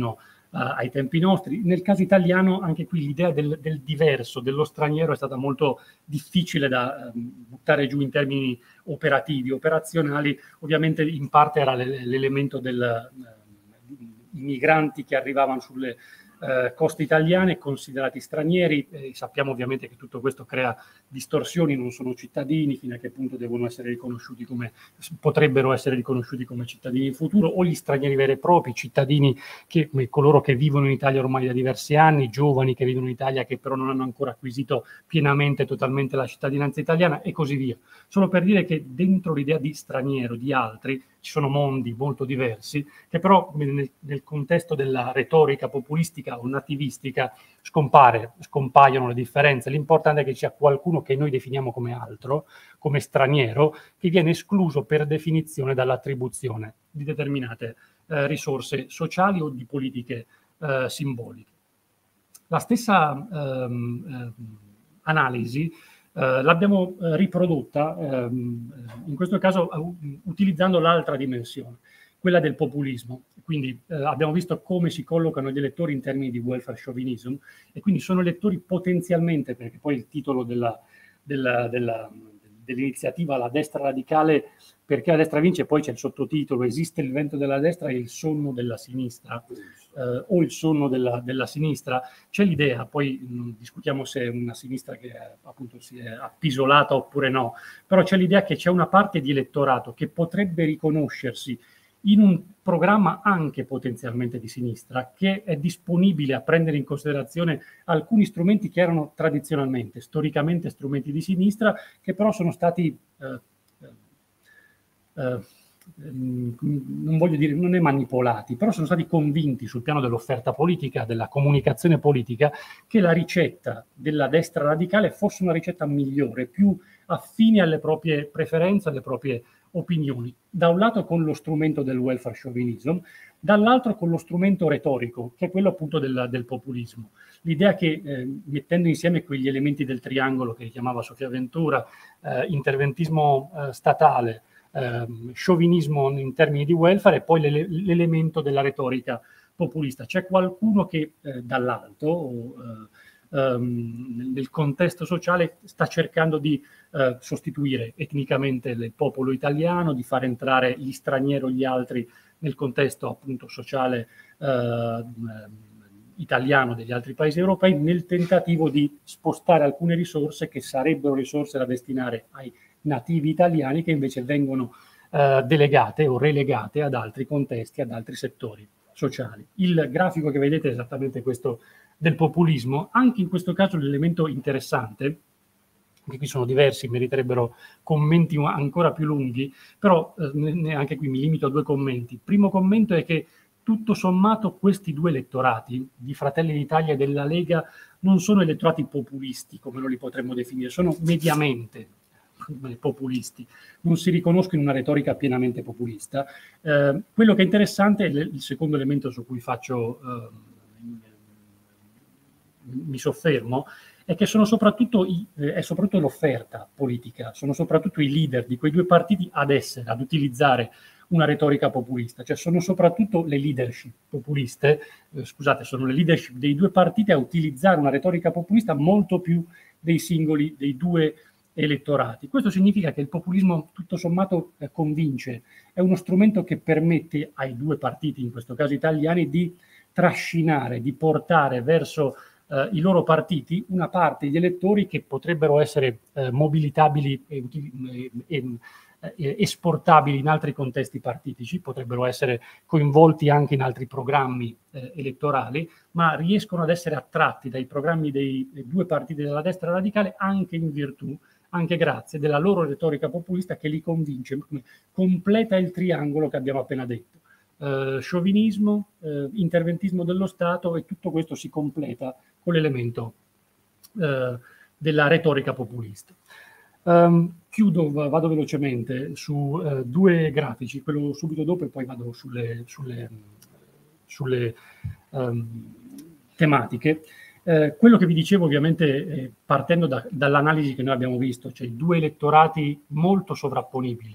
ai tempi nostri. Nel caso italiano anche qui l'idea del, del diverso, dello straniero è stata molto difficile da um, buttare giù in termini operativi, operazionali. Ovviamente in parte era l'elemento dei uh, migranti che arrivavano sulle Uh, coste italiane considerati stranieri. Eh, sappiamo ovviamente che tutto questo crea distorsioni, non sono cittadini, fino a che punto devono essere riconosciuti come, potrebbero essere riconosciuti come cittadini in futuro, o gli stranieri veri e propri, cittadini che, coloro che vivono in Italia ormai da diversi anni, giovani che vivono in Italia che però non hanno ancora acquisito pienamente, totalmente la cittadinanza italiana e così via. Solo per dire che dentro l'idea di straniero, di altri, ci sono mondi molto diversi che però nel, nel contesto della retorica populistica o nativistica scompare, scompaiono le differenze. L'importante è che ci sia qualcuno che noi definiamo come altro, come straniero, che viene escluso per definizione dall'attribuzione di determinate eh, risorse sociali o di politiche eh, simboliche. La stessa ehm, eh, analisi Uh, l'abbiamo uh, riprodotta, um, in questo caso uh, utilizzando l'altra dimensione, quella del populismo. Quindi uh, abbiamo visto come si collocano gli elettori in termini di welfare chauvinism, e quindi sono elettori potenzialmente, perché poi il titolo della, della, della, dell'iniziativa La destra radicale, perché la destra vince, poi c'è il sottotitolo Esiste il vento della destra e il sonno della sinistra, eh, o il sonno della, della sinistra. C'è l'idea, poi mh, discutiamo se è una sinistra che è, appunto si è appisolata oppure no, però c'è l'idea che c'è una parte di elettorato che potrebbe riconoscersi in un programma anche potenzialmente di sinistra, che è disponibile a prendere in considerazione alcuni strumenti che erano tradizionalmente, storicamente strumenti di sinistra, che però sono stati eh, Uh, non voglio dire, non è manipolati, però sono stati convinti sul piano dell'offerta politica, della comunicazione politica, che la ricetta della destra radicale fosse una ricetta migliore, più affine alle proprie preferenze, alle proprie opinioni. Da un lato con lo strumento del welfare chauvinism, dall'altro con lo strumento retorico, che è quello appunto del, del populismo. L'idea che eh, mettendo insieme quegli elementi del triangolo che chiamava Sofia Ventura, eh, interventismo eh, statale, Uh, sciovinismo in termini di welfare e poi l'ele- l'elemento della retorica populista. C'è qualcuno che eh, dall'alto o uh, um, nel contesto sociale sta cercando di uh, sostituire etnicamente il popolo italiano, di far entrare gli stranieri o gli altri nel contesto appunto sociale uh, italiano degli altri paesi europei, nel tentativo di spostare alcune risorse che sarebbero risorse da destinare ai nativi italiani, che invece vengono eh, delegate o relegate ad altri contesti, ad altri settori sociali. Il grafico che vedete è esattamente questo del populismo. Anche in questo caso l'elemento interessante, che qui sono diversi, meriterebbero commenti ancora più lunghi, però eh, anche qui mi limito a due commenti. Il primo commento è che tutto sommato questi due elettorati di Fratelli d'Italia e della Lega non sono elettorati populisti, come lo li potremmo definire, sono mediamente populisti, non si riconoscono in una retorica pienamente populista. Eh, quello che è interessante, il, il secondo elemento su cui faccio eh, mi soffermo, è che sono soprattutto i, eh, è soprattutto l'offerta politica, sono soprattutto i leader di quei due partiti ad essere, ad utilizzare una retorica populista, cioè sono soprattutto le leadership populiste, eh, scusate, sono le leadership dei due partiti a utilizzare una retorica populista molto più dei singoli, dei due elettorati. Questo significa che il populismo tutto sommato eh, convince, è uno strumento che permette ai due partiti, in questo caso italiani, di trascinare, di portare verso eh, i loro partiti una parte di elettori che potrebbero essere eh, mobilitabili e, e, e eh, esportabili in altri contesti partitici, potrebbero essere coinvolti anche in altri programmi eh, elettorali, ma riescono ad essere attratti dai programmi dei, dei due partiti della destra radicale anche in virtù, anche grazie della loro retorica populista che li convince, completa il triangolo che abbiamo appena detto. Eh, sciovinismo, eh, interventismo dello Stato, e tutto questo si completa con l'elemento eh, della retorica populista. Um, chiudo, vado velocemente su uh, due grafici, quello subito dopo e poi vado sulle, sulle, sulle um, tematiche. Eh, quello che vi dicevo ovviamente eh, partendo da, dall'analisi che noi abbiamo visto, cioè due elettorati molto sovrapponibili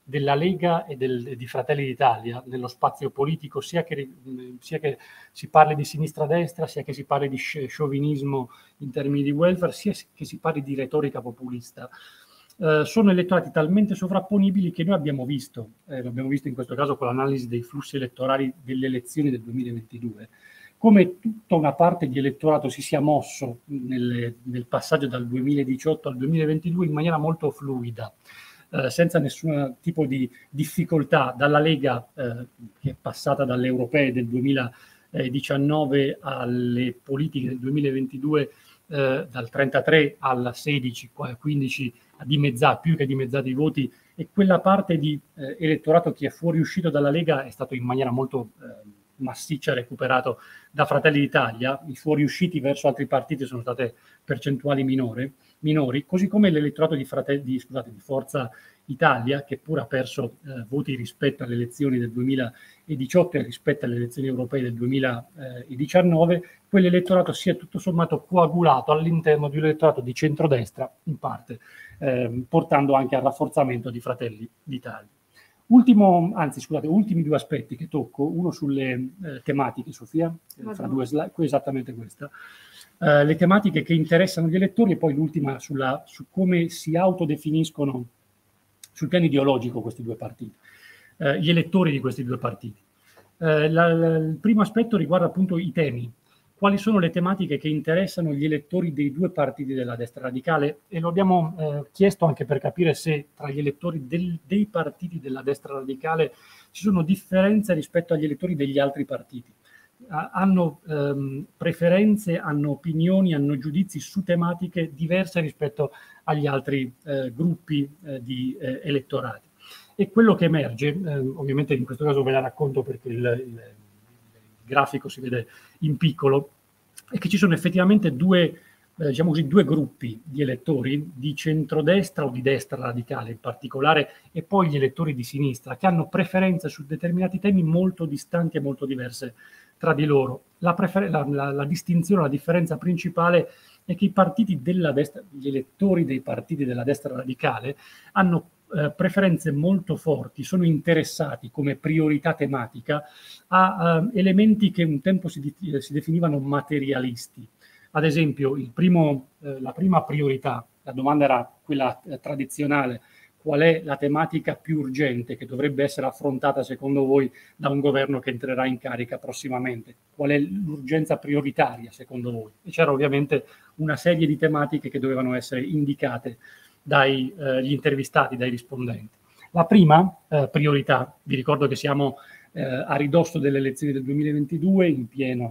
della Lega e del, di Fratelli d'Italia nello spazio politico, sia che, sia che si parli di sinistra-destra, sia che si parli di sciovinismo in termini di welfare, sia che si parli di retorica populista. Uh, sono elettorati talmente sovrapponibili che noi abbiamo visto, eh, lo abbiamo visto in questo caso con l'analisi dei flussi elettorali delle elezioni del duemilaventidue, come tutta una parte di elettorato si sia mosso nel, nel passaggio dal duemiladiciotto al duemilaventidue in maniera molto fluida, eh, senza nessun tipo di difficoltà, dalla Lega eh, che è passata dalle europee del duemiladiciannove alle politiche del duemilaventidue, eh, dal trentatré al sedici, quindici, a dimezzare, più che dimezzati i voti, e quella parte di eh, elettorato che è fuoriuscito dalla Lega è stato in maniera molto eh, massiccia recuperato da Fratelli d'Italia. I fuoriusciti verso altri partiti sono state percentuali minore, minori, così come l'elettorato di, Fratelli, di, scusate, di Forza Italia, che pur ha perso eh, voti rispetto alle elezioni del duemiladiciotto e rispetto alle elezioni europee del duemiladiciannove, quell'elettorato si è tutto sommato coagulato all'interno di un elettorato di centrodestra, in parte, eh, portando anche al rafforzamento di Fratelli d'Italia. Ultimo, anzi scusate, ultimi due aspetti che tocco, uno sulle eh, tematiche, Sofia, eh, fra due slide, esattamente questa, uh, le tematiche che interessano gli elettori, e poi l'ultima sulla, su come si autodefiniscono sul piano ideologico questi due partiti, uh, gli elettori di questi due partiti. Uh, la, la, il primo aspetto riguarda appunto i temi. Quali sono le tematiche che interessano gli elettori dei due partiti della destra radicale? E lo abbiamo eh, chiesto anche per capire se tra gli elettori del, dei partiti della destra radicale ci sono differenze rispetto agli elettori degli altri partiti. Ah, hanno ehm, preferenze, hanno opinioni, hanno giudizi su tematiche diverse rispetto agli altri eh, gruppi eh, di eh, elettorati. E quello che emerge, eh, ovviamente in questo caso ve la racconto perché il, il grafico si vede in piccolo, è che ci sono effettivamente due, eh, diciamo così, due gruppi di elettori di centrodestra o di destra radicale in particolare, e poi gli elettori di sinistra, che hanno preferenze su determinati temi molto distanti e molto diverse tra di loro. La, prefer- la, la, la distinzione, la differenza principale è che i partiti della destra, gli elettori dei partiti della destra radicale hanno Eh, preferenze molto forti, sono interessati come priorità tematica a uh, elementi che un tempo si, di- si definivano materialisti. Ad esempio, il primo, eh, la prima priorità, la domanda era quella eh, tradizionale: qual è la tematica più urgente che dovrebbe essere affrontata secondo voi da un governo che entrerà in carica prossimamente? Qual è l'urgenza prioritaria secondo voi? E c'era ovviamente una serie di tematiche che dovevano essere indicate dagli eh, intervistati, dai rispondenti. La prima eh, priorità, vi ricordo che siamo eh, a ridosso delle elezioni del duemilaventidue, in pieno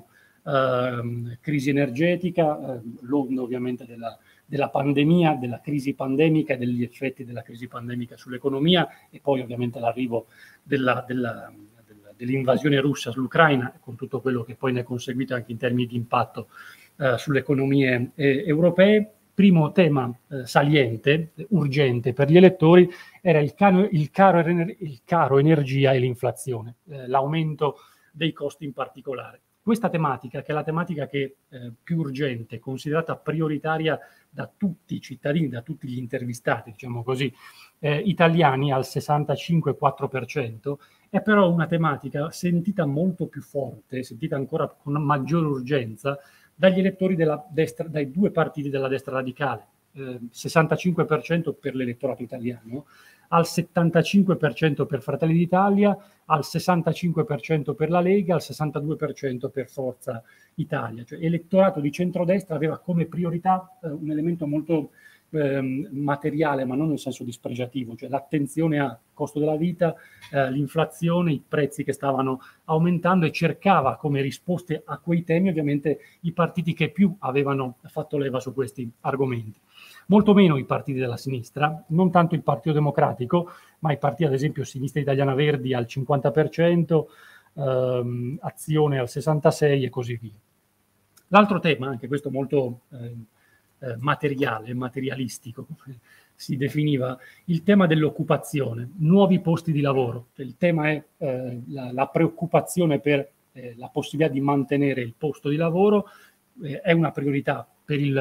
eh, crisi energetica, eh, l'onda ovviamente della, della pandemia, della crisi pandemica e degli effetti della crisi pandemica sull'economia, e poi ovviamente l'arrivo della, della, della, dell'invasione russa sull'Ucraina, con tutto quello che poi ne è conseguito anche in termini di impatto eh, sulle economie eh, europee. Primo tema eh, saliente, urgente per gli elettori, era il caro, il caro, il caro energia e l'inflazione, eh, l'aumento dei costi in particolare. Questa tematica, che è la tematica che eh, più urgente, considerata prioritaria da tutti i cittadini, da tutti gli intervistati, diciamo così, eh, italiani al sessantacinque virgola quattro per cento, è però una tematica sentita molto più forte, sentita ancora con maggiore urgenza dagli elettori della destra, dai due partiti della destra radicale, eh, sessantacinque per cento per l'elettorato italiano, al settantacinque per cento per Fratelli d'Italia, al sessantacinque per cento per la Lega, al sessantadue per cento per Forza Italia. Cioè, l'elettorato di centrodestra aveva come priorità eh, un elemento molto eh, materiale, ma non nel senso dispregiativo, cioè l'attenzione al costo della vita, eh, l'inflazione, i prezzi che stavano aumentando, e cercava come risposte a quei temi ovviamente i partiti che più avevano fatto leva su questi argomenti. Molto meno i partiti della sinistra, non tanto il Partito Democratico, ma i partiti ad esempio Sinistra Italiana Verdi al cinquanta per cento, ehm, Azione al sessantasei per cento e così via. L'altro tema, anche questo molto eh, eh, materiale, materialistico, si definiva il tema dell'occupazione, nuovi posti di lavoro. Il tema è eh, la, la preoccupazione per eh, la possibilità di mantenere il posto di lavoro, eh, è una priorità per il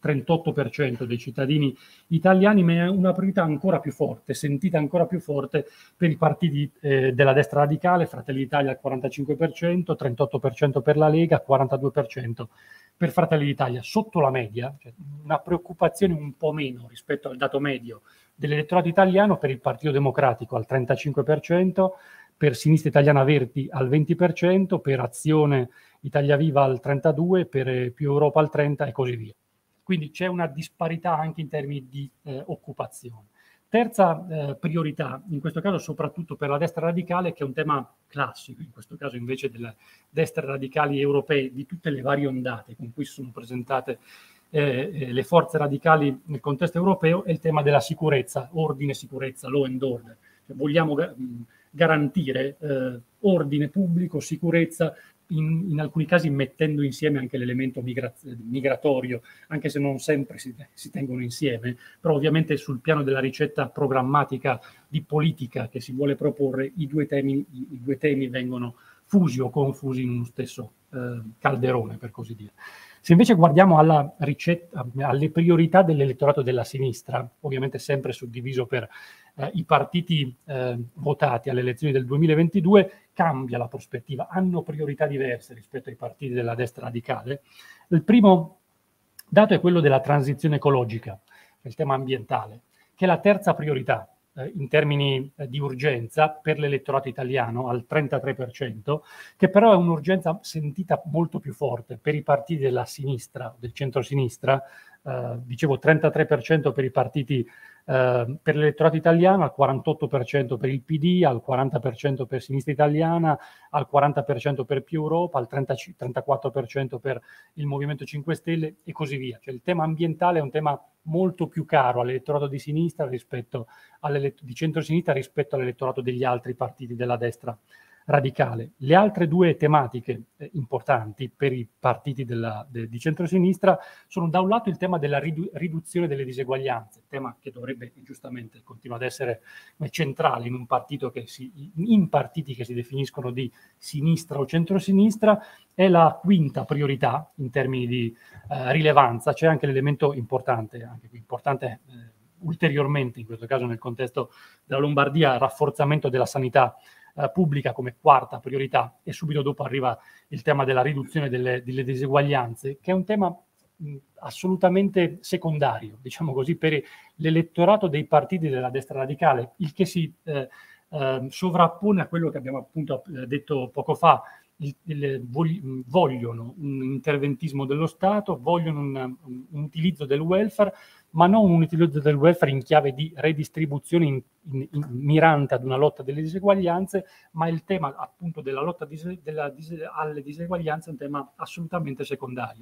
trentotto per cento dei cittadini italiani, ma è una priorità ancora più forte, sentita ancora più forte per i partiti eh, della destra radicale, Fratelli d'Italia al quarantacinque per cento, trentotto per cento per la Lega, quarantadue per cento per Fratelli d'Italia, sotto la media, cioè una preoccupazione un po' meno rispetto al dato medio dell'elettorato italiano per il Partito Democratico al trentacinque per cento, per Sinistra Italiana Verdi al venti per cento, per Azione Italia Viva al trentadue per cento, per Più Europa al trenta per cento e così via. Quindi c'è una disparità anche in termini di eh, occupazione. Terza eh, priorità, in questo caso soprattutto per la destra radicale, che è un tema classico, in questo caso invece delle destre radicali europee, di tutte le varie ondate con cui sono presentate eh, eh, le forze radicali nel contesto europeo, è il tema della sicurezza, ordine e sicurezza, law and order. Cioè, vogliamo ga- garantire eh, ordine pubblico, sicurezza, In, in alcuni casi mettendo insieme anche l'elemento migra- migratorio, anche se non sempre si, si tengono insieme, però ovviamente sul piano della ricetta programmatica di politica che si vuole proporre, i due temi, i, i due temi vengono fusi o confusi in uno stesso eh, calderone, per così dire. Se invece guardiamo alla ricetta, alle priorità dell'elettorato della sinistra, ovviamente sempre suddiviso per eh, i partiti eh, votati alle elezioni del duemilaventidue, cambia la prospettiva, hanno priorità diverse rispetto ai partiti della destra radicale. Il primo dato è quello della transizione ecologica, il tema ambientale, che è la terza priorità eh, in termini eh, di urgenza per l'elettorato italiano al trentatré per cento, che però è un'urgenza sentita molto più forte per i partiti della sinistra, del centro-sinistra, eh, dicevo trentatré per cento per i partiti Uh, per l'elettorato italiano, al quarantotto per cento per il P D, al quaranta per cento per Sinistra Italiana, al quaranta per cento per Più Europa, al trenta, trentaquattro per cento per il Movimento cinque Stelle e così via. Cioè il tema ambientale è un tema molto più caro all'elettorato di sinistra rispetto all'elettorato di centrosinistra rispetto all'elettorato degli altri partiti della destra radicale. Le altre due tematiche eh, importanti per i partiti della, de, di centrosinistra sono da un lato il tema della ridu- riduzione delle diseguaglianze, tema che dovrebbe giustamente continua ad essere eh, centrale in un partito che si, in partiti che si definiscono di sinistra o centrosinistra. È la quinta priorità in termini di eh, rilevanza. C'è anche l'elemento importante, anche qui importante eh, ulteriormente in questo caso nel contesto della Lombardia, il rafforzamento della sanità Uh, pubblica come quarta priorità, e subito dopo arriva il tema della riduzione delle, delle diseguaglianze, che è un tema mh, assolutamente secondario, diciamo così, per l'elettorato dei partiti della destra radicale, il che si eh, eh, sovrappone a quello che abbiamo appunto eh, detto poco fa. Il, il, vogliono un interventismo dello Stato, vogliono un, un, un utilizzo del welfare, ma non un utilizzo del welfare in chiave di redistribuzione in, in, in, mirante ad una lotta delle diseguaglianze, ma il tema appunto della lotta dise, della, dise, alle diseguaglianze è un tema assolutamente secondario.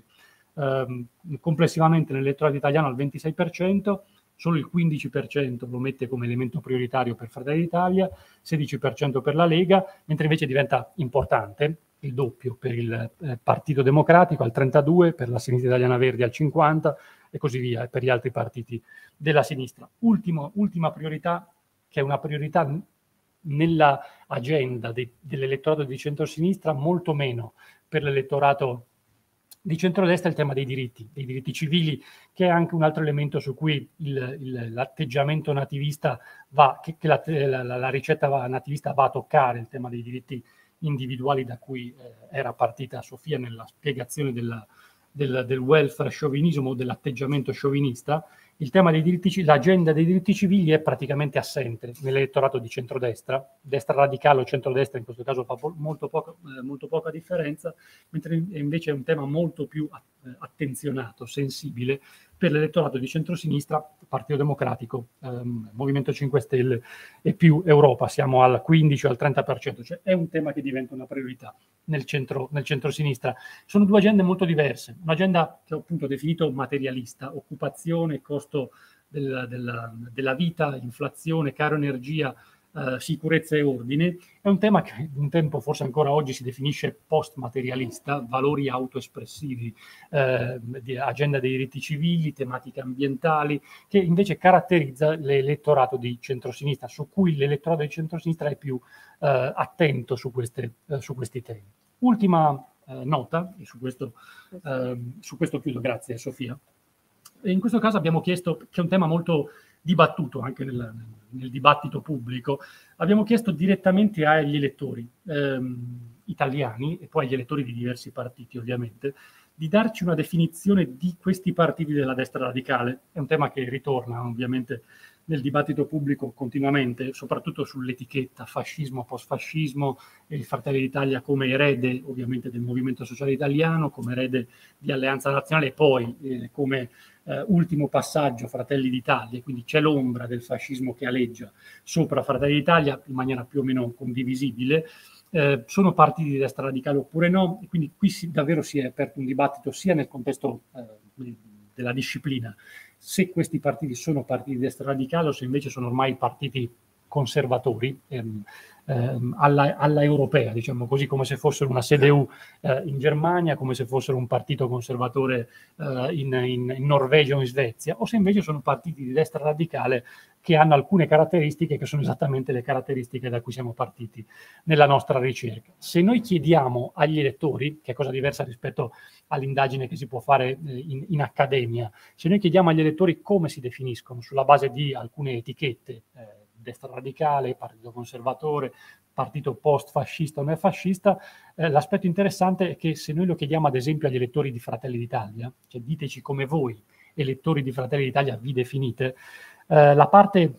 Um, complessivamente nell'elettorato italiano al ventisei per cento, solo il quindici per cento lo mette come elemento prioritario per Fratelli d'Italia, sedici per cento per la Lega, mentre invece diventa importante il doppio per il eh, Partito Democratico al trentadue per cento, per la Sinistra Italiana Verdi al cinquanta per cento e così via, e per gli altri partiti della sinistra. Ultimo, ultima priorità, che è una priorità nella agenda de, dell'elettorato di centrosinistra, molto meno per l'elettorato di centrodestra, il tema dei diritti, dei diritti civili, che è anche un altro elemento su cui il, il, l'atteggiamento nativista va, che, che la, la, la ricetta va, nativista va a toccare, il tema dei diritti individuali da cui eh, era partita Sofia nella spiegazione della, del, del welfare sciovinismo o dell'atteggiamento sciovinista. Il tema dei diritti, l'agenda dei diritti civili è praticamente assente nell'elettorato di centrodestra, destra radicale o centrodestra in questo caso fa molto, poco, eh, molto poca differenza, mentre invece è un tema molto più attenzionato, sensibile per l'elettorato di centrosinistra, Partito Democratico, ehm, Movimento cinque Stelle e Più Europa. Siamo al quindici o al trenta per cento, cioè è un tema che diventa una priorità nel centro, nel centrosinistra. Sono due agende molto diverse, un'agenda che ho appunto definito materialista, occupazione, costo della, della, della vita, inflazione, caro energia, Uh, sicurezza e ordine, è un tema che un tempo, forse ancora oggi, si definisce post-materialista, valori autoespressivi, uh, di agenda dei diritti civili, tematiche ambientali, che invece caratterizza l'elettorato di centrosinistra, su cui l'elettorato di centrosinistra è più uh, attento su, queste, uh, su questi temi. Ultima uh, nota, e su questo, uh, su questo chiudo, grazie Sofia. E in questo caso abbiamo chiesto, che è un tema molto dibattuto anche nel, nel dibattito pubblico, abbiamo chiesto direttamente agli elettori ehm, italiani e poi agli elettori di diversi partiti ovviamente, di darci una definizione di questi partiti della destra radicale. È un tema che ritorna ovviamente nel dibattito pubblico continuamente, soprattutto sull'etichetta fascismo, post-fascismo, e il Fratelli d'Italia come erede ovviamente del Movimento Sociale Italiano, come erede di Alleanza Nazionale, e poi eh, come eh, ultimo passaggio Fratelli d'Italia, quindi c'è l'ombra del fascismo che aleggia sopra Fratelli d'Italia in maniera più o meno condivisibile. Eh, sono partiti di destra radicale oppure no? E quindi qui si, davvero si è aperto un dibattito sia nel contesto eh, della disciplina, se questi partiti sono partiti di destra radicale o se invece sono ormai partiti conservatori ehm, ehm, alla, alla europea, diciamo così, come se fossero una C D U eh, in Germania, come se fossero un partito conservatore eh, in, in, in Norvegia o in Svezia, o se invece sono partiti di destra radicale che hanno alcune caratteristiche che sono esattamente le caratteristiche da cui siamo partiti nella nostra ricerca. Se noi chiediamo agli elettori, che è cosa diversa rispetto all'indagine che si può fare in, in accademia, se noi chiediamo agli elettori come si definiscono sulla base di alcune etichette, eh, destra radicale, partito conservatore, partito post-fascista o neofascista, eh, l'aspetto interessante è che se noi lo chiediamo ad esempio agli elettori di Fratelli d'Italia, cioè diteci come voi, elettori di Fratelli d'Italia, vi definite, eh, la parte,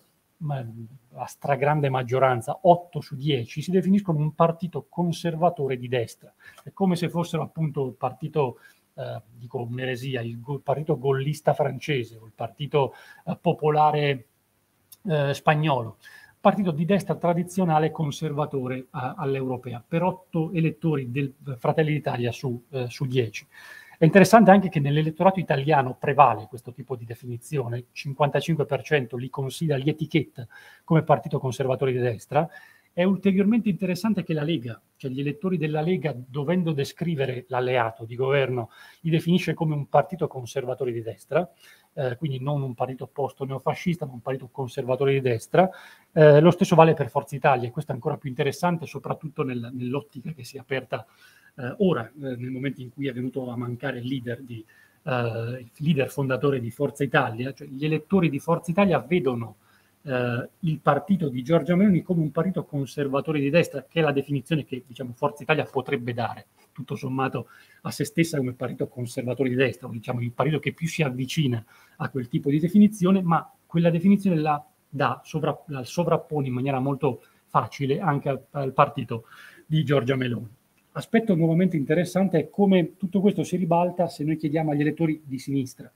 la stragrande maggioranza, otto su dieci, si definiscono un partito conservatore di destra. È come se fossero appunto il partito, eh, dico un'eresia, il, il partito gollista francese o il partito eh, popolare eh, spagnolo. Partito di destra tradizionale conservatore eh, all'europea, per otto elettori del Fratelli d'Italia su, eh, su dieci. È interessante anche che nell'elettorato italiano prevale questo tipo di definizione, il cinquantacinque per cento li considera, li etichetta come partito conservatore di destra. È ulteriormente interessante che la Lega, cioè gli elettori della Lega, dovendo descrivere l'alleato di governo, li definisce come un partito conservatore di destra, eh, quindi non un partito post-neofascista, ma un partito conservatore di destra. Eh, lo stesso vale per Forza Italia, e questo è ancora più interessante, soprattutto nel, nell'ottica che si è aperta Uh, ora, uh, nel momento in cui è venuto a mancare il leader, di, uh, il leader fondatore di Forza Italia, cioè gli elettori di Forza Italia vedono uh, il partito di Giorgia Meloni come un partito conservatore di destra, che è la definizione che diciamo, Forza Italia potrebbe dare, tutto sommato, a se stessa come partito conservatore di destra, o diciamo il partito che più si avvicina a quel tipo di definizione, ma quella definizione la, dà, sovra, la sovrappone in maniera molto facile anche al, al partito di Giorgia Meloni. Aspetto nuovamente interessante è come tutto questo si ribalta se noi chiediamo agli elettori di sinistra.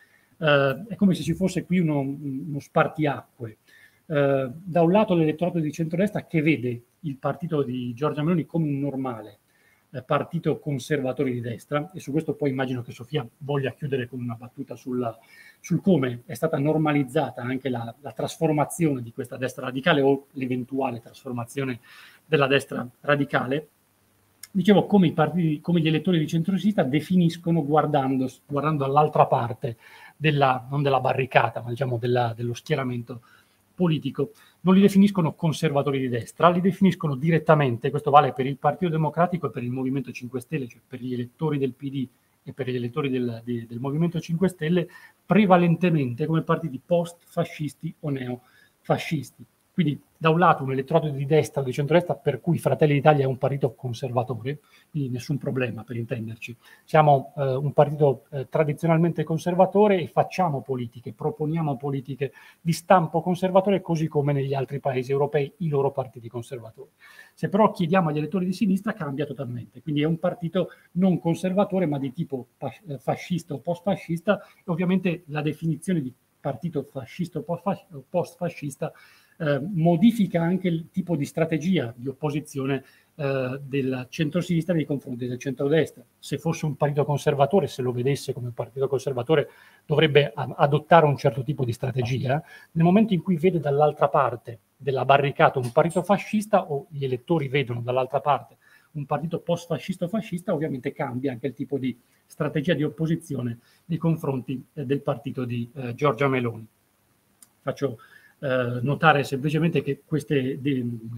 Uh, è come se ci fosse qui uno, uno spartiacque. Uh, da un lato l'elettorato di centrodestra che vede il partito di Giorgia Meloni come un normale eh, partito conservatore di destra, e su questo poi immagino che Sofia voglia chiudere con una battuta sulla, sul come è stata normalizzata anche la, la trasformazione di questa destra radicale o l'eventuale trasformazione della destra radicale. Dicevo, come, i partiti, come gli elettori di centrosinistra definiscono guardando, guardando all'altra parte, della, non della barricata, ma diciamo della, dello schieramento politico, non li definiscono conservatori di destra, li definiscono direttamente, questo vale per il Partito Democratico e per il Movimento cinque Stelle, cioè per gli elettori del P D e per gli elettori del, di, del Movimento cinque Stelle, prevalentemente come partiti post-fascisti o neofascisti. Quindi da un lato un elettorato di destra o di centrodestra per cui Fratelli d'Italia è un partito conservatore, quindi nessun problema per intenderci. Siamo eh, un partito eh, tradizionalmente conservatore e facciamo politiche, proponiamo politiche di stampo conservatore così come negli altri paesi europei i loro partiti conservatori. Se però chiediamo agli elettori di sinistra cambia totalmente, quindi è un partito non conservatore ma di tipo fascista o post-fascista, e ovviamente la definizione di partito fascista o post-fascista Eh, modifica anche il tipo di strategia di opposizione eh, del centrosinistra nei confronti del centrodestra. Se fosse un partito conservatore, se lo vedesse come un partito conservatore, dovrebbe a- adottare un certo tipo di strategia. Nel momento in cui vede dall'altra parte della barricata un partito fascista, o gli elettori vedono dall'altra parte un partito post-fascista o fascista, ovviamente cambia anche il tipo di strategia di opposizione nei confronti eh, del partito di eh, Giorgia Meloni. Faccio Eh, notare semplicemente che queste de, le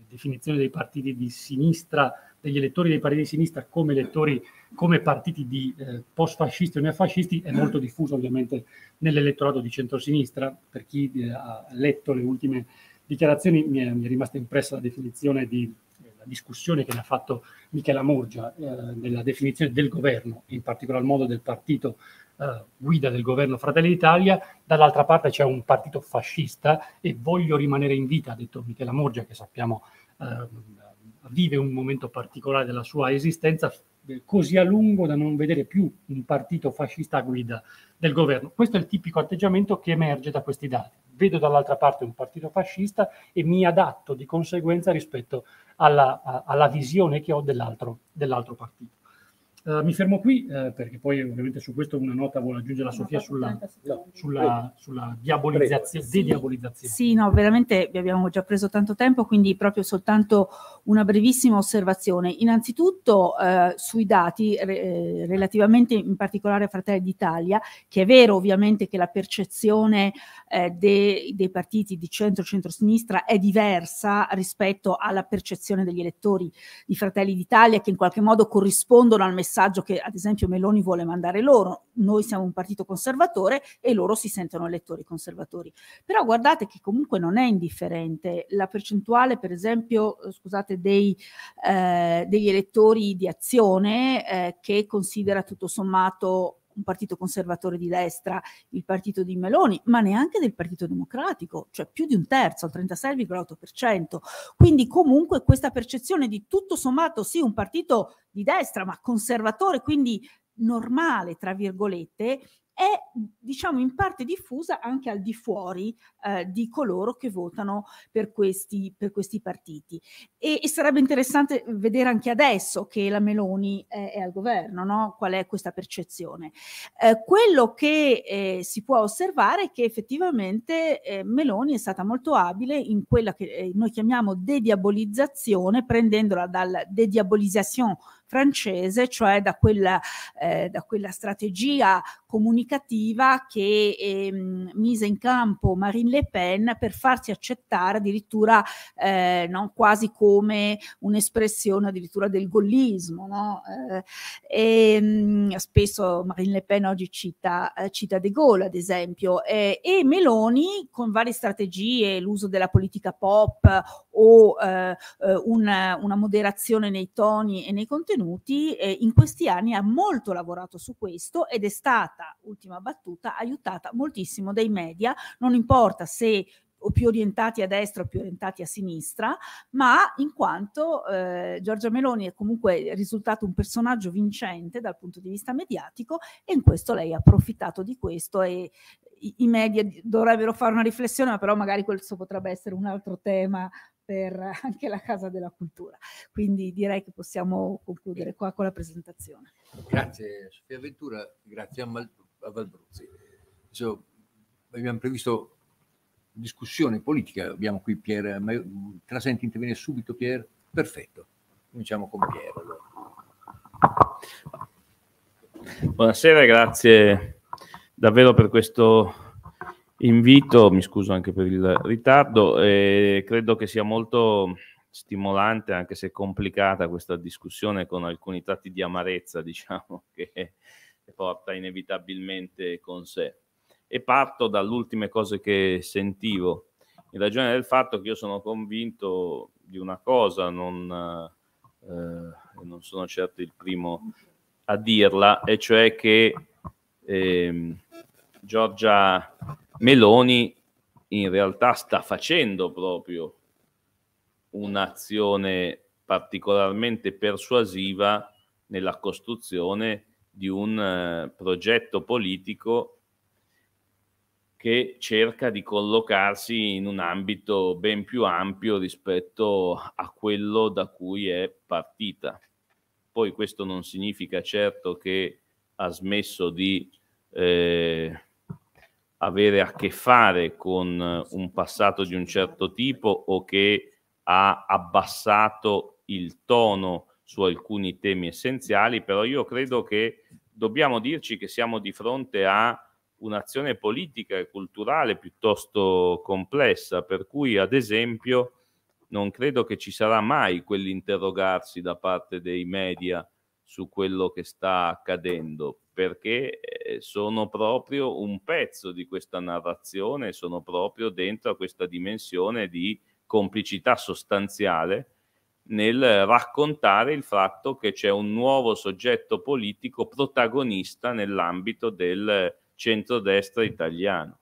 definizione dei partiti di sinistra, degli elettori dei partiti di sinistra come elettori, come partiti di eh, post-fascisti o neofascisti è molto diffuso ovviamente nell'elettorato di centrosinistra. Per chi eh, ha letto le ultime dichiarazioni mi è, mi è rimasta impressa la definizione di eh, la discussione che ne ha fatto Michela Morgia eh, nella definizione del governo, in particolar modo del partito eh, guida del governo Fratelli d'Italia. Dall'altra parte c'è un partito fascista e voglio rimanere in vita, ha detto Michela Morgia, che sappiamo eh, vive un momento particolare della sua esistenza, così a lungo da non vedere più un partito fascista a guida del governo. Questo è il tipico atteggiamento che emerge da questi dati. Vedo dall'altra parte un partito fascista e mi adatto di conseguenza rispetto alla, a, alla visione che ho dell'altro, dell'altro partito. Uh, mi fermo qui eh, perché poi ovviamente su questo una nota vuole aggiungere la Sofia sulla, no, sulla, sulla diabolizzazione, sì, dediabolizzazione. Sì, no, veramente vi abbiamo già preso tanto tempo, quindi proprio soltanto una brevissima osservazione. Innanzitutto eh, sui dati re, relativamente in particolare a Fratelli d'Italia, che è vero ovviamente che la percezione eh, de, dei partiti di centro-centrosinistra è diversa rispetto alla percezione degli elettori di Fratelli d'Italia, che in qualche modo corrispondono al messaggio che ad esempio Meloni vuole mandare loro. Noi siamo un partito conservatore e loro si sentono elettori conservatori. Però guardate che comunque non è indifferente la percentuale, per esempio, scusate, dei, eh, degli elettori di Azione eh, che considera tutto sommato un partito conservatore di destra, il partito di Meloni, ma neanche del Partito Democratico, cioè più di un terzo, il trentasei virgola otto per cento. Quindi comunque questa percezione di tutto sommato sì un partito di destra, ma conservatore, quindi normale, tra virgolette, è diciamo in parte diffusa anche al di fuori eh, di coloro che votano per questi, per questi partiti. E, e sarebbe interessante vedere anche adesso che la Meloni è, è al governo, no? Qual è questa percezione. Eh, quello che eh, si può osservare è che effettivamente eh, Meloni è stata molto abile in quella che eh, noi chiamiamo dediabolizzazione, prendendola dal dédiabolisation francese, cioè da quella, eh, da quella strategia comunicativa che ehm, mise in campo Marine Le Pen per farsi accettare addirittura eh, no, quasi come un'espressione addirittura del gollismo. No? Eh, e, mh, spesso Marine Le Pen oggi cita, eh, cita De Gaulle, ad esempio, eh, e Meloni con varie strategie, l'uso della politica pop o eh, una, una moderazione nei toni e nei contenuti, eh, in questi anni ha molto lavorato su questo ed è stata, ultima battuta, aiutata moltissimo dai media, non importa se o più orientati a destra o più orientati a sinistra, ma in quanto eh, Giorgia Meloni è comunque risultato un personaggio vincente dal punto di vista mediatico e in questo lei ha approfittato di questo e i, i media dovrebbero fare una riflessione, ma però magari questo potrebbe essere un altro tema per anche la Casa della Cultura. Quindi direi che possiamo concludere qua con la presentazione. Grazie Sofia Ventura, grazie a, Mal- a Valbruzzi. Adesso abbiamo previsto discussione politica, abbiamo qui Pier, ma te la senti intervenire subito Pier? Perfetto, cominciamo con Pier. Allora. Buonasera, grazie davvero per questo invito, mi scuso anche per il ritardo, e credo che sia molto stimolante, anche se complicata, questa discussione con alcuni tratti di amarezza, diciamo, che porta inevitabilmente con sé. E parto dalle ultime cose che sentivo, in ragione del fatto che io sono convinto di una cosa, non, eh, non sono certo il primo a dirla, e cioè che eh, Giorgia Meloni in realtà sta facendo proprio un'azione particolarmente persuasiva nella costruzione di un eh, progetto politico che cerca di collocarsi in un ambito ben più ampio rispetto a quello da cui è partita. Poi questo non significa certo che ha smesso di eh, avere a che fare con un passato di un certo tipo o che ha abbassato il tono su alcuni temi essenziali, però io credo che dobbiamo dirci che siamo di fronte a un'azione politica e culturale piuttosto complessa, per cui ad esempio non credo che ci sarà mai quell'interrogarsi da parte dei media su quello che sta accadendo, perché eh, sono proprio un pezzo di questa narrazione, sono proprio dentro a questa dimensione di complicità sostanziale nel raccontare il fatto che c'è un nuovo soggetto politico protagonista nell'ambito del centrodestra italiano.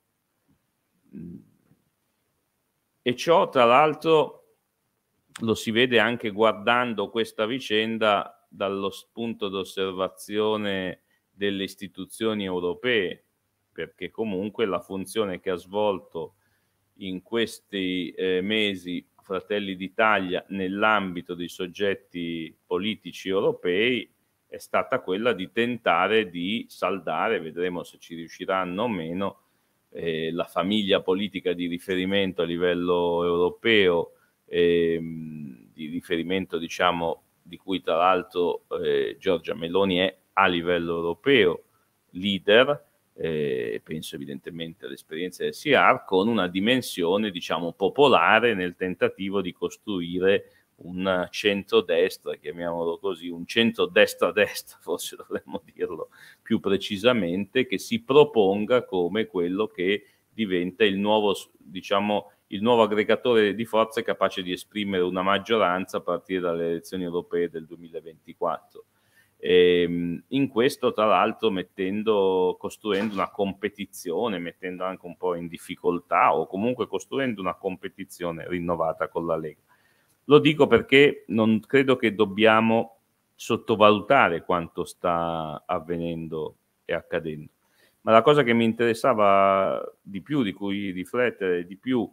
E ciò, tra l'altro, lo si vede anche guardando questa vicenda dallo spunto d'osservazione delle istituzioni europee, perché comunque la funzione che ha svolto in questi eh, mesi Fratelli d'Italia nell'ambito dei soggetti politici europei è stata quella di tentare di saldare, vedremo se ci riusciranno o meno, eh, la famiglia politica di riferimento a livello europeo, ehm, di riferimento diciamo di cui tra l'altro eh, Giorgia Meloni è a livello europeo leader, eh, penso evidentemente all'esperienza del S I A R, con una dimensione diciamo popolare nel tentativo di costruire un centrodestra, chiamiamolo così, un centrodestra-destra, forse dovremmo dirlo più precisamente, che si proponga come quello che diventa il nuovo, diciamo, il nuovo aggregatore di forze capace di esprimere una maggioranza a partire dalle elezioni europee del duemilaventiquattro. E, in questo, tra l'altro, mettendo, costruendo una competizione, mettendo anche un po' in difficoltà o comunque costruendo una competizione rinnovata con la Lega. Lo dico perché non credo che dobbiamo sottovalutare quanto sta avvenendo e accadendo. Ma la cosa che mi interessava di più, di cui riflettere di più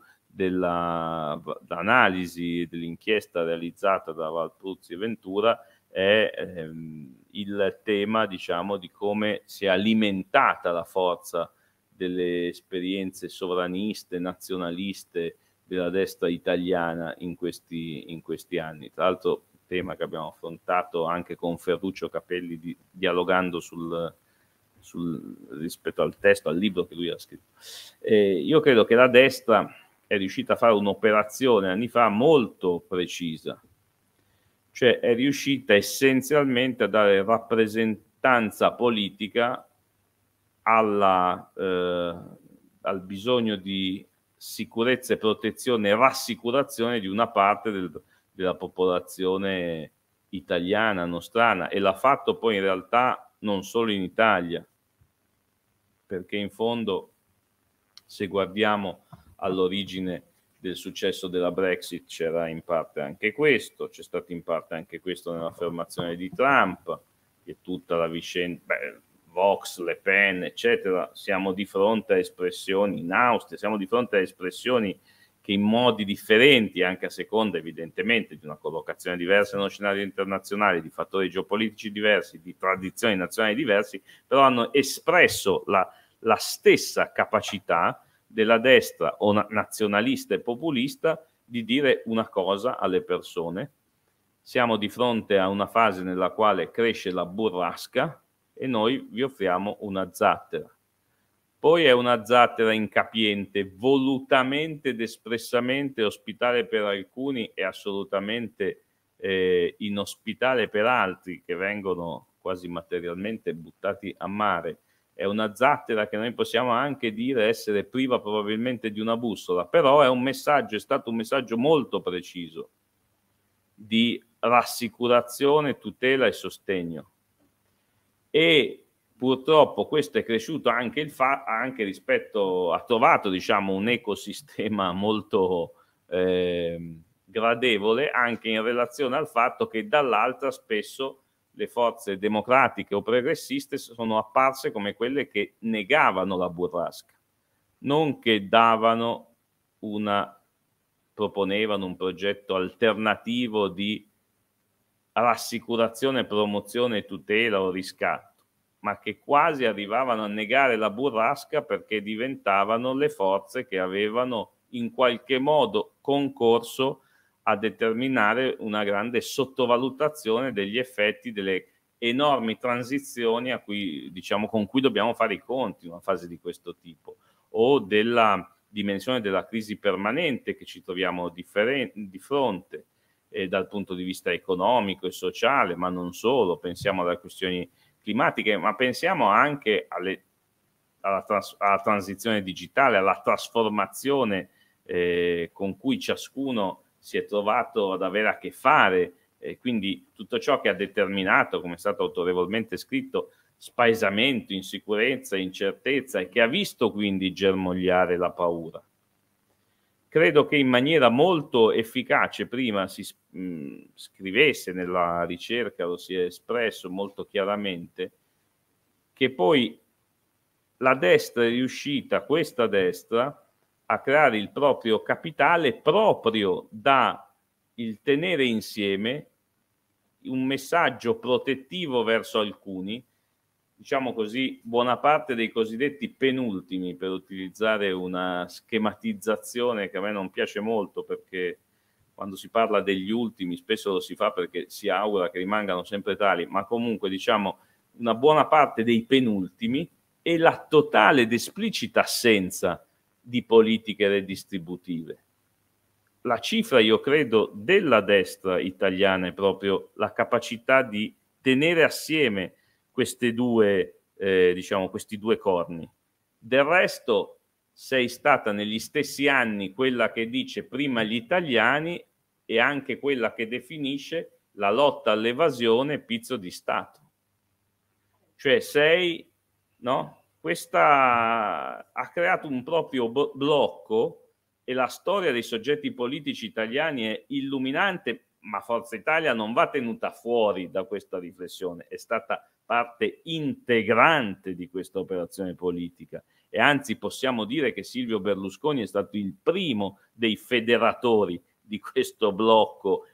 dell'analisi dell'inchiesta realizzata da Valpruzzi e Ventura è ehm, il tema, diciamo, di come si è alimentata la forza delle esperienze sovraniste, nazionaliste della destra italiana in questi, in questi anni. Tra l'altro, tema che abbiamo affrontato anche con Ferruccio Capelli, di, dialogando sul, sul, rispetto al testo, al libro che lui ha scritto. Eh, io credo che la destra è riuscita a fare un'operazione anni fa molto precisa, cioè è riuscita essenzialmente a dare rappresentanza politica alla, eh, al bisogno di sicurezza e protezione e rassicurazione di una parte del, della popolazione italiana, nostrana, e l'ha fatto poi in realtà non solo in Italia, perché in fondo, se guardiamo all'origine del successo della Brexit, c'era in parte anche questo, c'è stato in parte anche questo nell'affermazione di Trump, che tutta la vicenda, beh, Vox, Le Pen, eccetera, siamo di fronte a espressioni in Austria, siamo di fronte a espressioni che in modi differenti, anche a seconda evidentemente di una collocazione diversa nello scenario internazionale, di fattori geopolitici diversi, di tradizioni nazionali diversi, però hanno espresso la, la stessa capacità della destra o na- nazionalista e populista di dire una cosa alle persone. Siamo di fronte a una fase nella quale cresce la burrasca e noi vi offriamo una zattera. Poi è una zattera incapiente, volutamente ed espressamente ospitale per alcuni e assolutamente eh, inospitale per altri, che vengono quasi materialmente buttati a mare. È una zattera che noi possiamo anche dire essere priva probabilmente di una bussola, però è un messaggio, è stato un messaggio molto preciso di rassicurazione, tutela e sostegno. E purtroppo questo è cresciuto anche, il fa- anche rispetto, ha trovato diciamo un ecosistema molto eh, gradevole anche in relazione al fatto che dall'altra spesso le forze democratiche o progressiste sono apparse come quelle che negavano la burrasca, non che davano una, proponevano un progetto alternativo di rassicurazione, promozione, tutela o riscatto, ma che quasi arrivavano a negare la burrasca perché diventavano le forze che avevano in qualche modo concorso a determinare una grande sottovalutazione degli effetti delle enormi transizioni a cui, diciamo, con cui dobbiamo fare i conti in una fase di questo tipo, o della dimensione della crisi permanente che ci troviamo di fronte eh, dal punto di vista economico e sociale, ma non solo, pensiamo alle questioni climatiche, ma pensiamo anche alle, alla, trans, alla transizione digitale, alla trasformazione eh, con cui ciascuno si è trovato ad avere a che fare, e quindi tutto ciò che ha determinato, come è stato autorevolmente scritto, spaesamento, insicurezza, incertezza e che ha visto quindi germogliare la paura. Credo che in maniera molto efficace prima si mh, scrivesse nella ricerca, lo si è espresso molto chiaramente, che poi la destra è riuscita, questa destra, a creare il proprio capitale proprio da il tenere insieme un messaggio protettivo verso alcuni, diciamo così, buona parte dei cosiddetti penultimi, per utilizzare una schematizzazione che a me non piace molto, perché quando si parla degli ultimi spesso lo si fa perché si augura che rimangano sempre tali, ma comunque diciamo una buona parte dei penultimi e la totale ed esplicita assenza di politiche redistributive. La cifra, io credo, della destra italiana è proprio la capacità di tenere assieme queste due, eh, diciamo, questi due corni. Del resto sei stata negli stessi anni quella che dice prima gli italiani e anche quella che definisce la lotta all'evasione pizzo di Stato. Cioè sei, no? Questa ha creato un proprio blocco e la storia dei soggetti politici italiani è illuminante, ma Forza Italia non va tenuta fuori da questa riflessione, è stata parte integrante di questa operazione politica e anzi possiamo dire che Silvio Berlusconi è stato il primo dei federatori di questo blocco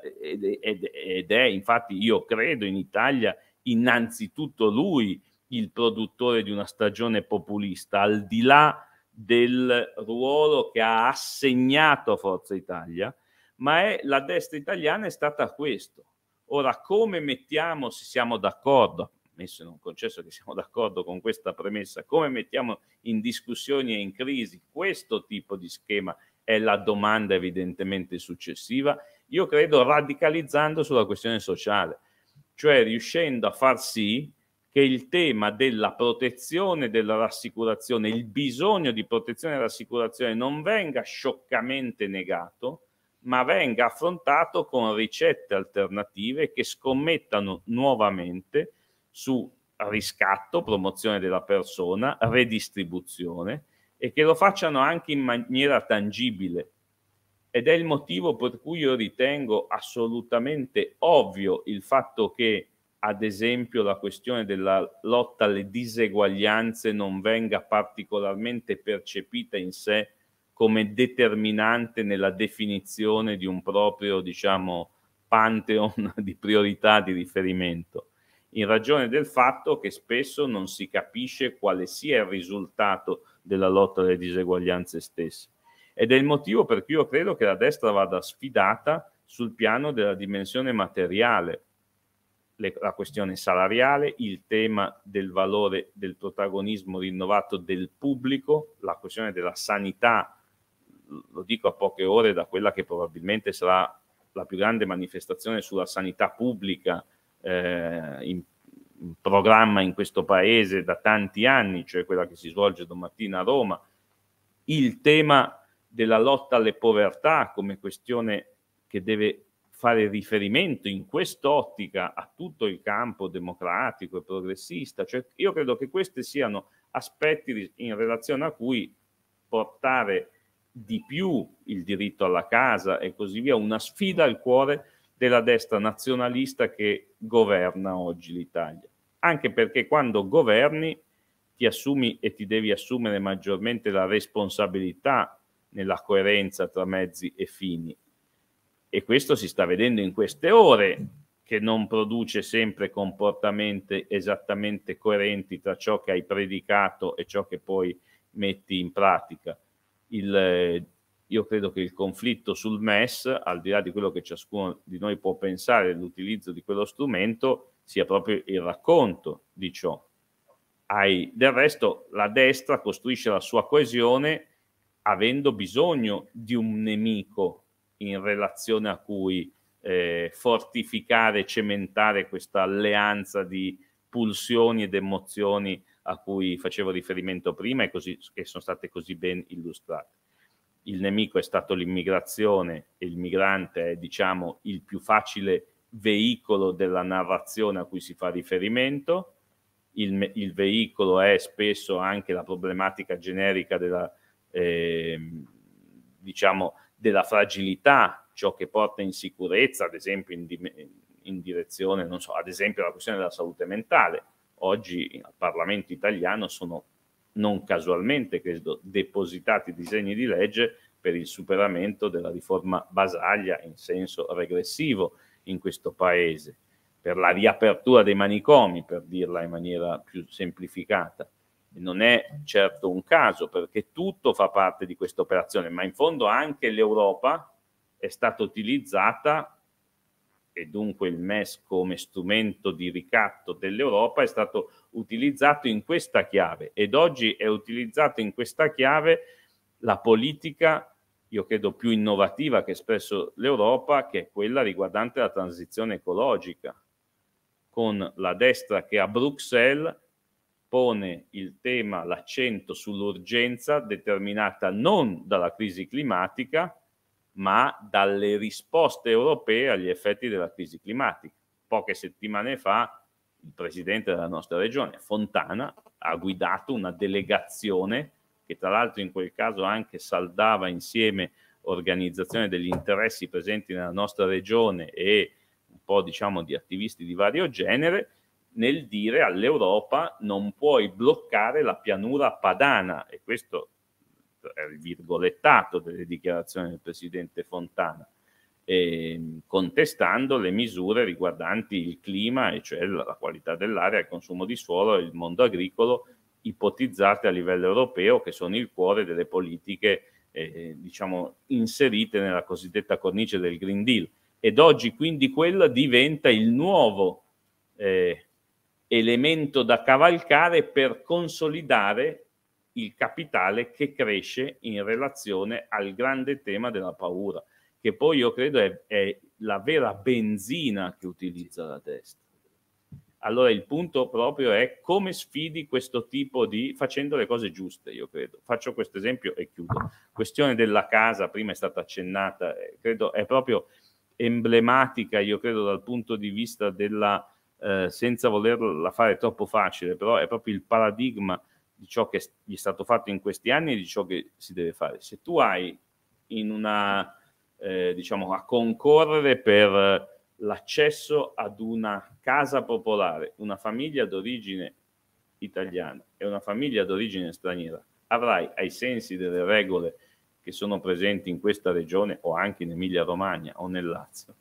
ed è infatti, io credo, in Italia innanzitutto lui il produttore di una stagione populista, al di là del ruolo che ha assegnato a Forza Italia, ma è, la destra italiana è stata questo. Ora, come mettiamo, se siamo d'accordo, messo in un concesso che siamo d'accordo con questa premessa, come mettiamo in discussione e in crisi questo tipo di schema è la domanda evidentemente successiva, io credo radicalizzando sulla questione sociale, cioè riuscendo a far sì che il tema della protezione, della rassicurazione, il bisogno di protezione e rassicurazione non venga scioccamente negato, ma venga affrontato con ricette alternative che scommettano nuovamente su riscatto, promozione della persona, redistribuzione e che lo facciano anche in maniera tangibile. Ed è il motivo per cui io ritengo assolutamente ovvio il fatto che, ad esempio, la questione della lotta alle diseguaglianze non venga particolarmente percepita in sé come determinante nella definizione di un proprio, diciamo, pantheon di priorità di riferimento, in ragione del fatto che spesso non si capisce quale sia il risultato della lotta alle diseguaglianze stesse. Ed è il motivo per cui io credo che la destra vada sfidata sul piano della dimensione materiale, le, la questione salariale, il tema del valore del protagonismo rinnovato del pubblico, la questione della sanità, lo dico a poche ore da quella che probabilmente sarà la più grande manifestazione sulla sanità pubblica eh, in, in programma in questo paese da tanti anni, cioè quella che si svolge domattina a Roma, il tema della lotta alle povertà come questione che deve fare riferimento in quest'ottica a tutto il campo democratico e progressista. Cioè, io credo che questi siano aspetti in relazione a cui portare di più il diritto alla casa e così via, una sfida al cuore della destra nazionalista che governa oggi l'Italia. Anche perché quando governi ti assumi e ti devi assumere maggiormente la responsabilità nella coerenza tra mezzi e fini. E questo si sta vedendo in queste ore, che non produce sempre comportamenti esattamente coerenti tra ciò che hai predicato e ciò che poi metti in pratica. Il, io credo che il conflitto sul M E S, al di là di quello che ciascuno di noi può pensare dell'utilizzo di quello strumento, sia proprio il racconto di ciò. Hai, del resto la destra costruisce la sua coesione avendo bisogno di un nemico in relazione a cui eh, fortificare, cementare questa alleanza di pulsioni ed emozioni a cui facevo riferimento prima e così, che sono state così ben illustrate. Il nemico è stato l'immigrazione e il migrante è, diciamo, il più facile veicolo della narrazione a cui si fa riferimento. Il, il veicolo è spesso anche la problematica generica della, eh, diciamo, della fragilità, ciò che porta in sicurezza, ad esempio in, in direzione, non so, ad esempio la questione della salute mentale. Oggi al Parlamento italiano sono non casualmente, credo, depositati disegni di legge per il superamento della riforma Basaglia in senso regressivo in questo Paese, per la riapertura dei manicomi, per dirla in maniera più semplificata. Non è certo un caso, perché tutto fa parte di questa operazione, ma in fondo anche l'Europa è stata utilizzata, e dunque il M E S come strumento di ricatto dell'Europa è stato utilizzato in questa chiave, ed oggi è utilizzato in questa chiave la politica, io credo più innovativa che ha espresso l'Europa, che è quella riguardante la transizione ecologica, con la destra che a Bruxelles pone il tema, l'accento sull'urgenza determinata non dalla crisi climatica, ma dalle risposte europee agli effetti della crisi climatica. Poche settimane fa il presidente della nostra regione, Fontana, ha guidato una delegazione che tra l'altro in quel caso anche saldava insieme organizzazioni degli interessi presenti nella nostra regione e un po', diciamo, di attivisti di vario genere, nel dire all'Europa: non puoi bloccare la pianura padana. E questo è il virgolettato delle dichiarazioni del presidente Fontana, eh, contestando le misure riguardanti il clima, e cioè la, la qualità dell'aria, il consumo di suolo e il mondo agricolo, ipotizzate a livello europeo, che sono il cuore delle politiche eh, diciamo inserite nella cosiddetta cornice del Green Deal. Ed oggi quindi quella diventa il nuovo eh, elemento da cavalcare per consolidare il capitale che cresce in relazione al grande tema della paura, che poi io credo è, è la vera benzina che utilizza la destra. Allora il punto proprio è come sfidi questo tipo di, facendo le cose giuste, io credo. Faccio questo esempio e chiudo. Questione della casa, prima è stata accennata, eh, credo è proprio emblematica, io credo, dal punto di vista della, eh, senza volerla fare troppo facile, però è proprio il paradigma di ciò che gli è stato fatto in questi anni e di ciò che si deve fare. Se tu hai in una, eh, diciamo, a concorrere per l'accesso ad una casa popolare, una famiglia d'origine italiana e una famiglia d'origine straniera, avrai, ai sensi delle regole che sono presenti in questa regione o anche in Emilia-Romagna o nel Lazio,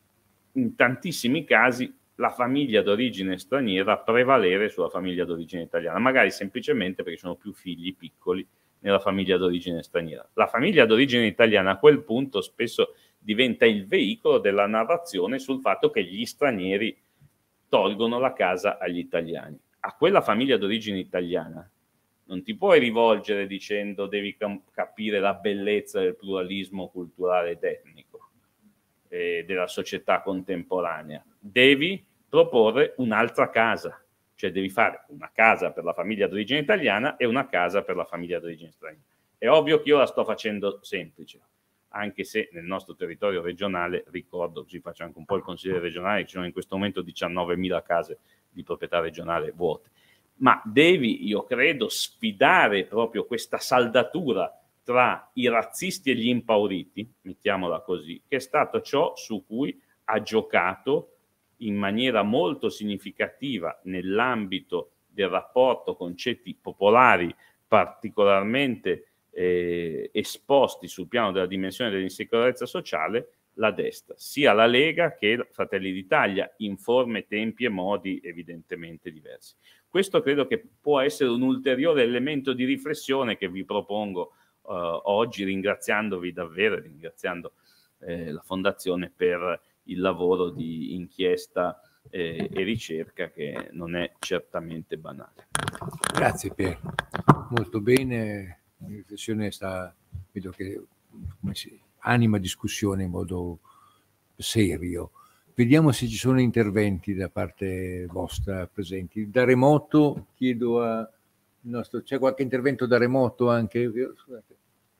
in tantissimi casi la famiglia d'origine straniera prevalere sulla famiglia d'origine italiana, magari semplicemente perché sono più figli piccoli nella famiglia d'origine straniera. La famiglia d'origine italiana a quel punto spesso diventa il veicolo della narrazione sul fatto che gli stranieri tolgono la casa agli italiani. A quella famiglia d'origine italiana non ti puoi rivolgere dicendo devi capire la bellezza del pluralismo culturale ed etnico eh, della società contemporanea. Devi proporre un'altra casa, cioè devi fare una casa per la famiglia d'origine italiana e una casa per la famiglia d'origine straniera. È ovvio che io la sto facendo semplice, anche se nel nostro territorio regionale, ricordo, così faccio anche un po' il consigliere regionale, ci sono in questo momento diciannovemila case di proprietà regionale vuote. Ma devi, io credo, sfidare proprio questa saldatura tra i razzisti e gli impauriti, mettiamola così, che è stato ciò su cui ha giocato in maniera molto significativa nell'ambito del rapporto con ceti popolari particolarmente eh, esposti sul piano della dimensione dell'insicurezza sociale, la destra, sia la Lega che Fratelli d'Italia, in forme, tempi e modi evidentemente diversi. Questo credo che può essere un ulteriore elemento di riflessione che vi propongo uh, oggi, ringraziandovi davvero, ringraziando eh, la Fondazione per il lavoro di inchiesta eh, e ricerca, che non è certamente banale. Grazie Pier, molto bene, la riflessione sta vedo che come si, anima discussione in modo serio. Vediamo se ci sono interventi da parte vostra presenti. Da remoto chiedo a il nostro, c'è qualche intervento da remoto anche? Scusate.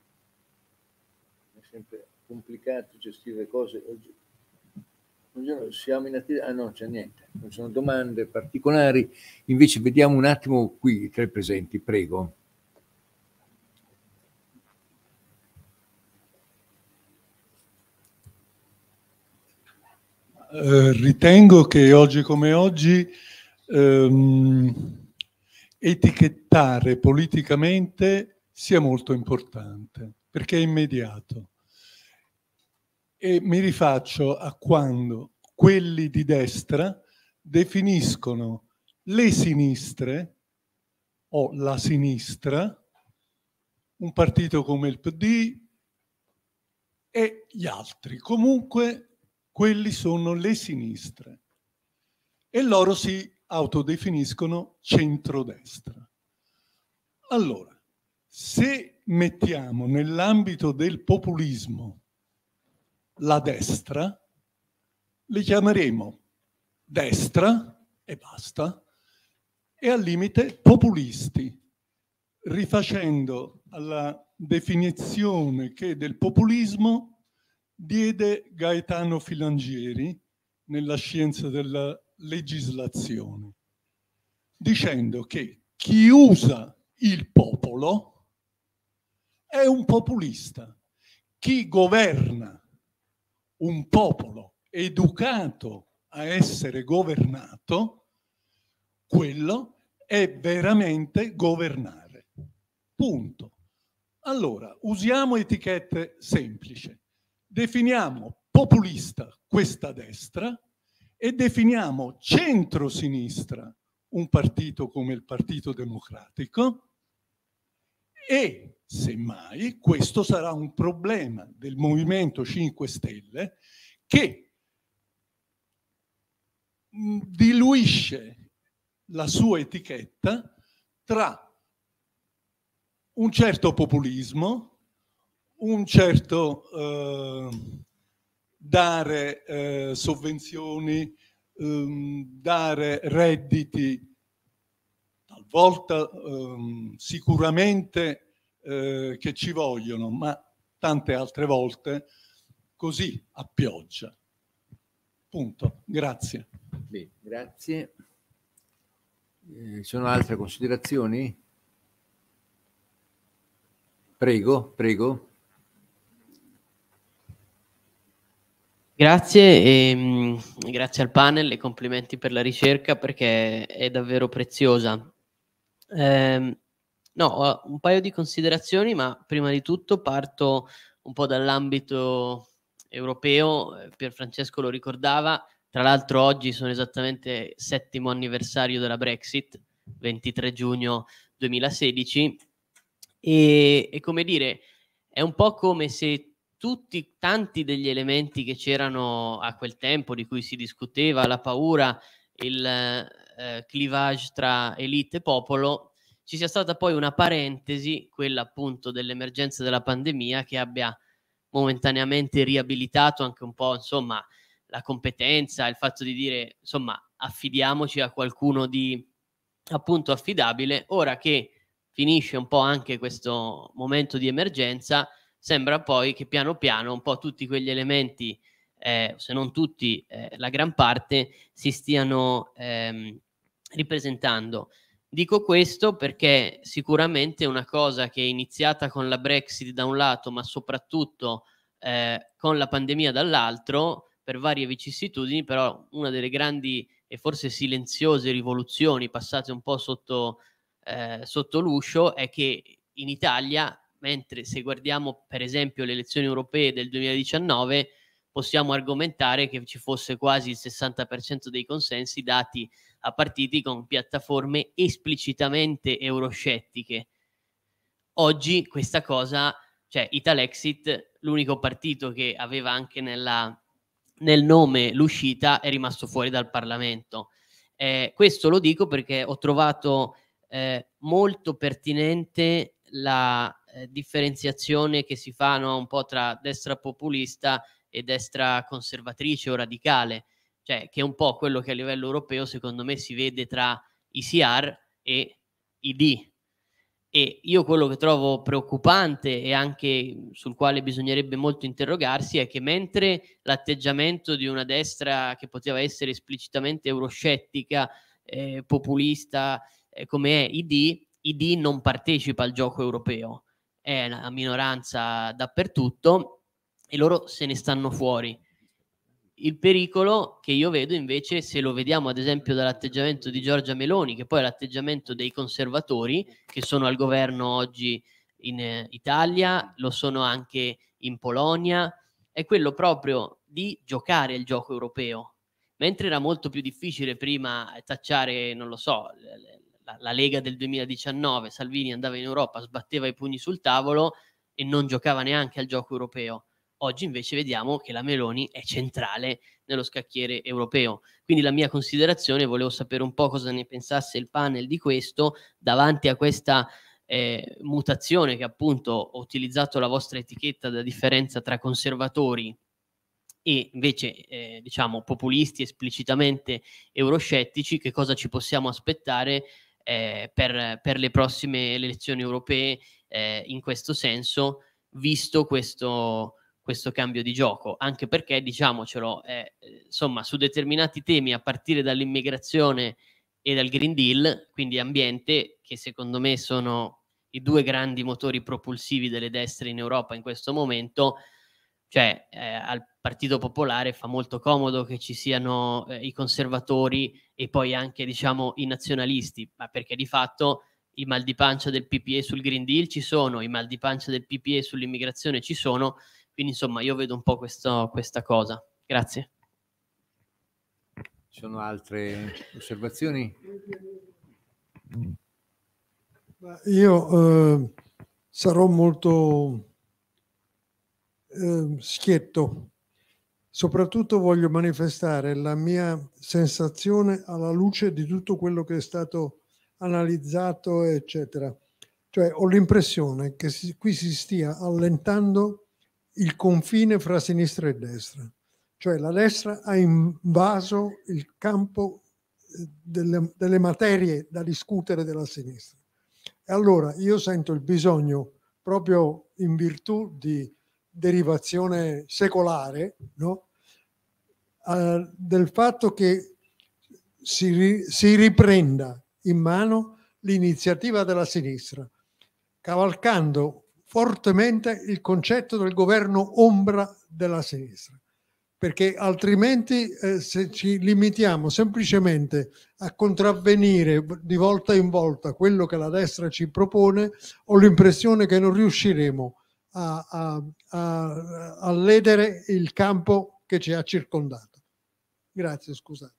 È sempre complicato gestire le cose oggi. Buongiorno, siamo in attesa. Ah no, c'è niente, non sono domande particolari. Invece vediamo un attimo qui tra i presenti, prego. Eh, ritengo che oggi come oggi ehm, etichettare politicamente sia molto importante, perché è immediato. E mi rifaccio a quando quelli di destra definiscono le sinistre o la sinistra, un partito come il P D e gli altri. Comunque quelli sono le sinistre e loro si autodefiniscono centrodestra. Allora, se mettiamo nell'ambito del populismo la destra, li chiameremo destra e basta, e al limite populisti, rifacendo alla definizione che del populismo diede Gaetano Filangieri nella scienza della legislazione, dicendo che chi usa il popolo è un populista, chi governa un popolo educato a essere governato, quello è veramente governare. Punto. Allora, usiamo etichette semplici. Definiamo populista questa destra e definiamo centrosinistra un partito come il Partito Democratico e, semmai, questo sarà un problema del Movimento cinque Stelle che diluisce la sua etichetta tra un certo populismo, un certo eh, dare eh, sovvenzioni, eh, dare redditi, talvolta eh, sicuramente eh, che ci vogliono, ma tante altre volte così a pioggia. Punto. Grazie. Beh, grazie. Eh, ci sono altre considerazioni? Prego, prego. Grazie e mh, grazie al panel e complimenti per la ricerca perché è davvero preziosa. Eh, no, ho un paio di considerazioni, ma prima di tutto parto un po' dall'ambito europeo. Pierfrancesco lo ricordava, tra l'altro oggi sono esattamente settimo anniversario della Brexit, ventitré giugno duemilasedici, e, e come dire, è un po' come se tutti, tanti degli elementi che c'erano a quel tempo, di cui si discuteva, la paura, il eh, clivage tra elite e popolo, ci sia stata poi una parentesi, quella appunto dell'emergenza della pandemia, che abbia momentaneamente riabilitato anche un po', insomma, la competenza, il fatto di dire, insomma, affidiamoci a qualcuno di appunto affidabile. Ora che finisce un po' anche questo momento di emergenza, sembra poi che piano piano un po' tutti quegli elementi, eh, se non tutti, eh, la gran parte, si stiano ehm, ripresentando. Dico questo perché sicuramente una cosa che è iniziata con la Brexit da un lato, ma soprattutto eh, con la pandemia dall'altro, per varie vicissitudini, però una delle grandi e forse silenziose rivoluzioni passate un po' sotto, eh, sotto l'uscio è che in Italia, mentre se guardiamo per esempio le elezioni europee del duemiladiciannove, possiamo argomentare che ci fosse quasi il sessanta per cento dei consensi dati a partiti con piattaforme esplicitamente euroscettiche. Oggi questa cosa, cioè Italexit, l'unico partito che aveva anche nella, nel nome l'uscita, è rimasto fuori dal Parlamento. Eh, questo lo dico perché ho trovato eh, molto pertinente la eh, differenziazione che si fa, no, un po' tra destra populista e destra conservatrice o radicale, cioè che è un po' quello che a livello europeo secondo me si vede tra I C R e I D. E io quello che trovo preoccupante e anche sul quale bisognerebbe molto interrogarsi è che mentre l'atteggiamento di una destra che poteva essere esplicitamente euroscettica, eh, populista, eh, come è I D, I D non partecipa al gioco europeo, è una minoranza dappertutto e loro se ne stanno fuori. Il pericolo che io vedo invece, se lo vediamo ad esempio dall'atteggiamento di Giorgia Meloni, che poi è l'atteggiamento dei conservatori che sono al governo oggi in eh, Italia, lo sono anche in Polonia, è quello proprio di giocare il gioco europeo. Mentre era molto più difficile prima tacciare, non lo so, la, la Lega del duemiladiciannove, Salvini andava in Europa, sbatteva i pugni sul tavolo e non giocava neanche al gioco europeo. Oggi invece vediamo che la Meloni è centrale nello scacchiere europeo. Quindi la mia considerazione, volevo sapere un po' cosa ne pensasse il panel di questo, davanti a questa eh, mutazione che appunto ho utilizzato la vostra etichetta da differenza tra conservatori e invece eh, diciamo populisti esplicitamente euroscettici, che cosa ci possiamo aspettare eh, per, per le prossime elezioni europee eh, in questo senso, visto questo questo cambio di gioco, anche perché, diciamocelo, eh, insomma, su determinati temi, a partire dall'immigrazione e dal Green Deal, quindi ambiente, che secondo me sono i due grandi motori propulsivi delle destre in Europa in questo momento, cioè eh, al Partito Popolare fa molto comodo che ci siano eh, i conservatori e poi anche, diciamo, i nazionalisti, ma perché di fatto i mal di pancia del P P E sul Green Deal ci sono, i mal di pancia del P P E sull'immigrazione ci sono. Quindi insomma io vedo un po' questo, questa cosa. Grazie. Ci sono altre osservazioni? Io eh, sarò molto eh, schietto. Soprattutto voglio manifestare la mia sensazione alla luce di tutto quello che è stato analizzato, eccetera. Cioè ho l'impressione che si, qui si stia allentando il confine fra sinistra e destra, cioè la destra ha invaso il campo delle, delle materie da discutere della sinistra. E allora io sento il bisogno, proprio in virtù di derivazione secolare, no? uh, del fatto che si, ri, si riprenda in mano l'iniziativa della sinistra, cavalcando fortemente il concetto del governo ombra della sinistra, perché altrimenti eh, se ci limitiamo semplicemente a contravvenire di volta in volta quello che la destra ci propone, ho l'impressione che non riusciremo a, a, a, a ledere il campo che ci ha circondato. Grazie, scusate.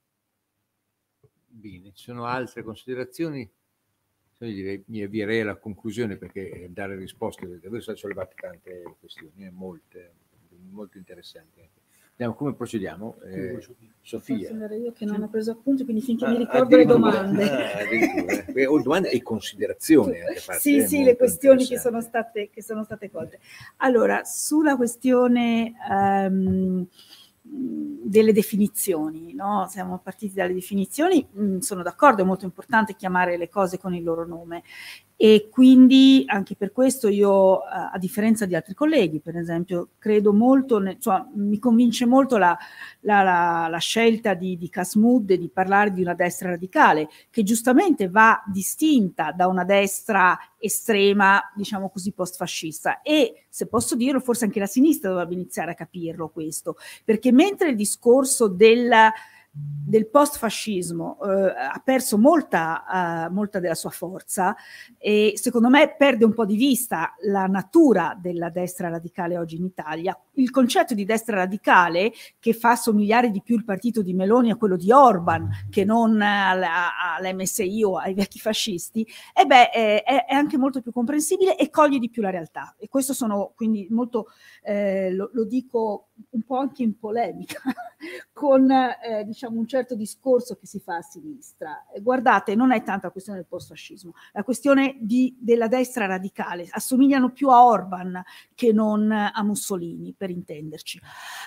Bene, ci sono altre considerazioni? Io direi, mi avvierei alla conclusione, perché dare risposte, voi sono sollevate tante questioni, eh, molte, molto interessanti. Andiamo, come procediamo? Eh, Sofia. Io che non ho preso appunti, quindi finché ah, mi ricordo le domande. Ah, o domande e considerazioni. Anche fatte, sì, eh, sì, le questioni che sono, state, che sono state colte. Allora, sulla questione um, delle definizioni, no? Siamo partiti dalle definizioni, mh, sono d'accordo, è molto importante chiamare le cose con il loro nome e quindi anche per questo io, a differenza di altri colleghi, per esempio, credo molto, ne, cioè, mi convince molto la, la, la, la scelta di, di Casmud di parlare di una destra radicale, che giustamente va distinta da una destra estrema, diciamo così, post-fascista, e se posso dirlo, forse anche la sinistra dovrebbe iniziare a capirlo questo, perché mentre il discorso del, del post-fascismo eh, ha perso molta, uh, molta della sua forza e secondo me perde un po' di vista la natura della destra radicale oggi in Italia. Il concetto di destra radicale, che fa somigliare di più il partito di Meloni a quello di Orban che non all'M S I o ai vecchi fascisti, eh beh, è, è anche molto più comprensibile e coglie di più la realtà. E questo sono quindi molto, eh, lo, lo dico un po' anche in polemica con eh, diciamo un certo discorso che si fa a sinistra. Guardate, non è tanto la questione del postfascismo, la questione di, della destra radicale, assomigliano più a Orban che non a Mussolini, per intenderci.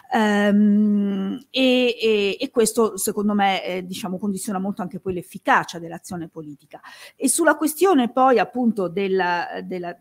Um, e, e, e questo secondo me eh, diciamo condiziona molto anche poi l'efficacia dell'azione politica. E sulla questione poi appunto della, della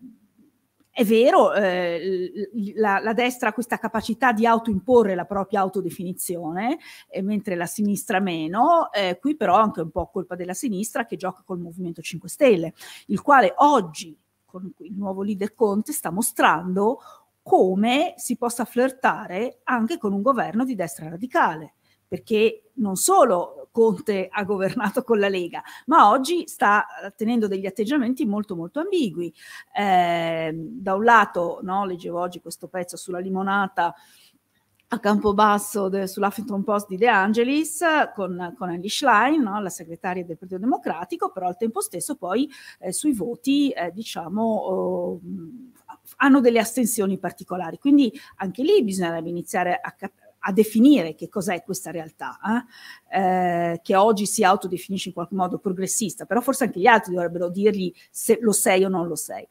è vero, eh, la, la destra ha questa capacità di autoimporre la propria autodefinizione, eh, mentre la sinistra meno. Eh, qui però anche un po' colpa della sinistra che gioca col Movimento cinque Stelle, il quale oggi, con il nuovo leader Conte, sta mostrando come si possa flirtare anche con un governo di destra radicale, perché non solo Conte ha governato con la Lega, ma oggi sta tenendo degli atteggiamenti molto molto ambigui. Eh, da un lato, no, leggevo oggi questo pezzo sulla limonata a Campobasso de, sull'Huffington Post di De Angelis con, con Elly Schlein, no, la segretaria del Partito Democratico, però al tempo stesso poi eh, sui voti eh, diciamo oh, hanno delle astensioni particolari, quindi anche lì bisognerebbe iniziare a capire, a definire che cos'è questa realtà, eh? Eh, che oggi si autodefinisce in qualche modo progressista, però forse anche gli altri dovrebbero dirgli se lo sei o non lo sei.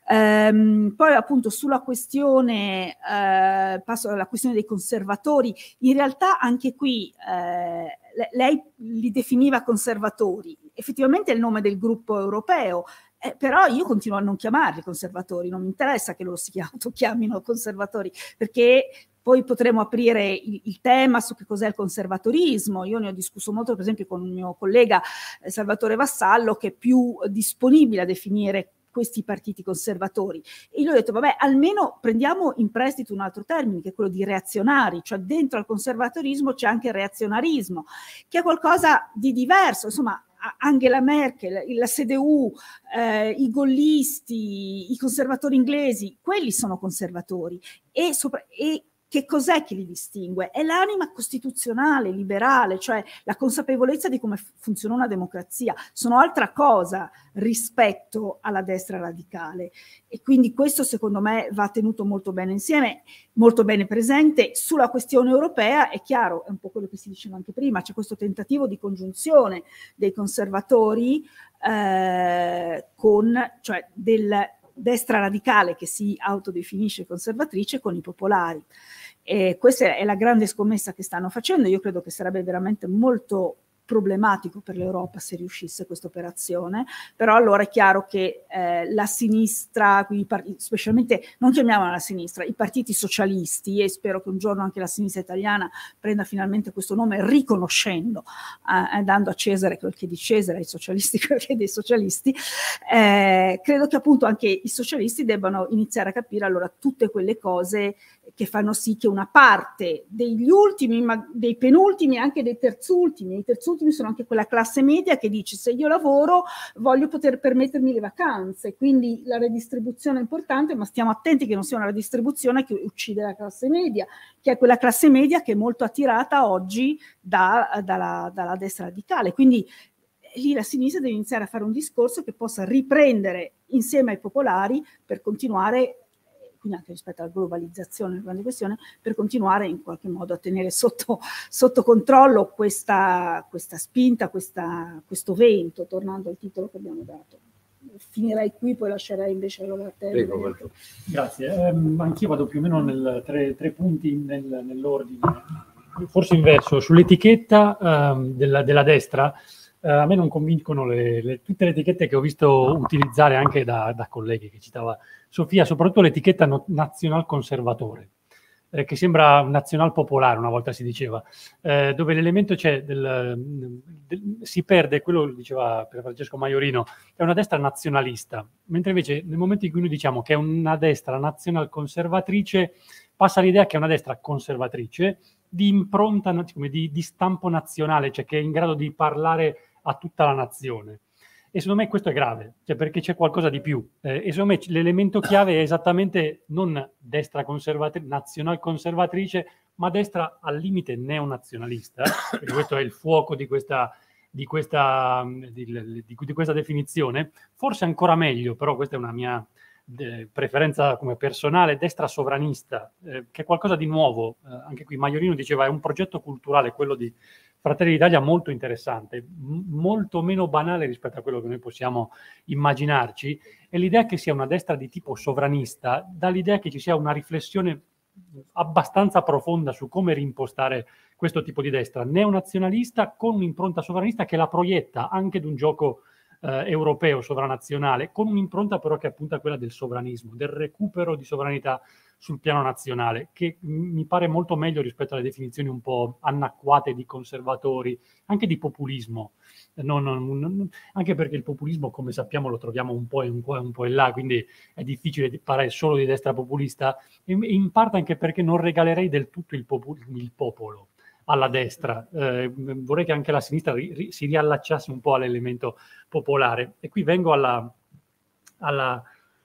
Ehm, poi appunto sulla questione, eh, passo alla questione dei conservatori, in realtà anche qui eh, lei li definiva conservatori, effettivamente è il nome del gruppo europeo, Eh, però io continuo a non chiamarli conservatori, non mi interessa che loro si autochiamino conservatori, perché poi potremo aprire il, il tema su che cos'è il conservatorismo. Io ne ho discusso molto per esempio con un mio collega eh, Salvatore Vassallo, che è più disponibile a definire questi partiti conservatori, e io ho detto vabbè, almeno prendiamo in prestito un altro termine che è quello di reazionari, cioè dentro al conservatorismo c'è anche il reazionarismo, che è qualcosa di diverso. Insomma, Angela Merkel, la C D U, eh, i gollisti, i conservatori inglesi, quelli sono conservatori. E, sopra, e che cos'è che li distingue? È l'anima costituzionale, liberale, cioè la consapevolezza di come funziona una democrazia. Sono altra cosa rispetto alla destra radicale. E quindi questo secondo me va tenuto molto bene insieme, molto bene presente. Sulla questione europea è chiaro, è un po' quello che si diceva anche prima, c'è questo tentativo di congiunzione dei conservatori eh, con, cioè del destra radicale che si autodefinisce conservatrice con i popolari. E questa è la grande scommessa che stanno facendo. Io credo che sarebbe veramente molto problematico per l'Europa se riuscisse questa operazione, però allora è chiaro che eh, la sinistra, quindi specialmente, non chiamiamola la sinistra, i partiti socialisti, e spero che un giorno anche la sinistra italiana prenda finalmente questo nome, riconoscendo, eh, dando a Cesare quel che è di Cesare, ai socialisti quel che è dei socialisti, eh, credo che appunto anche i socialisti debbano iniziare a capire allora tutte quelle cose che fanno sì che una parte degli ultimi, ma dei penultimi e anche dei terzultimi, i terzultimi sono anche quella classe media che dice se io lavoro voglio poter permettermi le vacanze, quindi la redistribuzione è importante, ma stiamo attenti che non sia una redistribuzione che uccide la classe media, che è quella classe media che è molto attirata oggi da, dalla, dalla destra radicale. Quindi lì la sinistra deve iniziare a fare un discorso che possa riprendere insieme ai popolari per continuare, quindi anche rispetto alla globalizzazione, una grande questione, per continuare in qualche modo a tenere sotto, sotto controllo questa, questa spinta, questa, questo vento, tornando al titolo che abbiamo dato. Finirei qui, poi lascerei invece la terra. Grazie. Eh, anch'io vado più o meno nel tre, tre punti nel, nell'ordine, forse inverso. Sull'etichetta eh, della, della destra, eh, a me non convincono le, le, tutte le etichette che ho visto utilizzare anche da, da colleghi che citava Sofia, soprattutto l'etichetta no, nazional conservatore, eh, che sembra un nazional popolare, una volta si diceva, eh, dove l'elemento c'è del, del, si perde, quello lo diceva per Francesco Maiorino, è una destra nazionalista, mentre invece nel momento in cui noi diciamo che è una destra nazional conservatrice, passa l'idea che è una destra conservatrice di impronta, come di, di stampo nazionale, cioè che è in grado di parlare a tutta la nazione. E secondo me questo è grave, cioè perché c'è qualcosa di più. Eh, e secondo me l'elemento chiave è esattamente non destra conservatrice, nazional conservatrice, ma destra al limite neonazionalista, perché questo è il fuoco di questa, di, questa, di, di, di questa definizione. Forse ancora meglio, però questa è una mia preferenza come personale, destra sovranista, eh, che è qualcosa di nuovo. Eh, anche qui Maiorino diceva è un progetto culturale, quello di Fratelli d'Italia, molto interessante, m- molto meno banale rispetto a quello che noi possiamo immaginarci, e l'idea che sia una destra di tipo sovranista dà l'idea che ci sia una riflessione abbastanza profonda su come reimpostare questo tipo di destra neonazionalista con un'impronta sovranista che la proietta anche ad un gioco eh, europeo sovranazionale, con un'impronta però che è appunto quella del sovranismo, del recupero di sovranità sul piano nazionale, che mi pare molto meglio rispetto alle definizioni un po' annacquate di conservatori, anche di populismo. Non, non, non, anche perché il populismo, come sappiamo, lo troviamo un po' in, un po' in là, quindi è difficile parlare solo di destra populista, e in parte anche perché non regalerei del tutto il, popul- il popolo alla destra. Eh, vorrei che anche la sinistra ri- ri- si riallacciasse un po' all'elemento popolare. E qui vengo alla... alla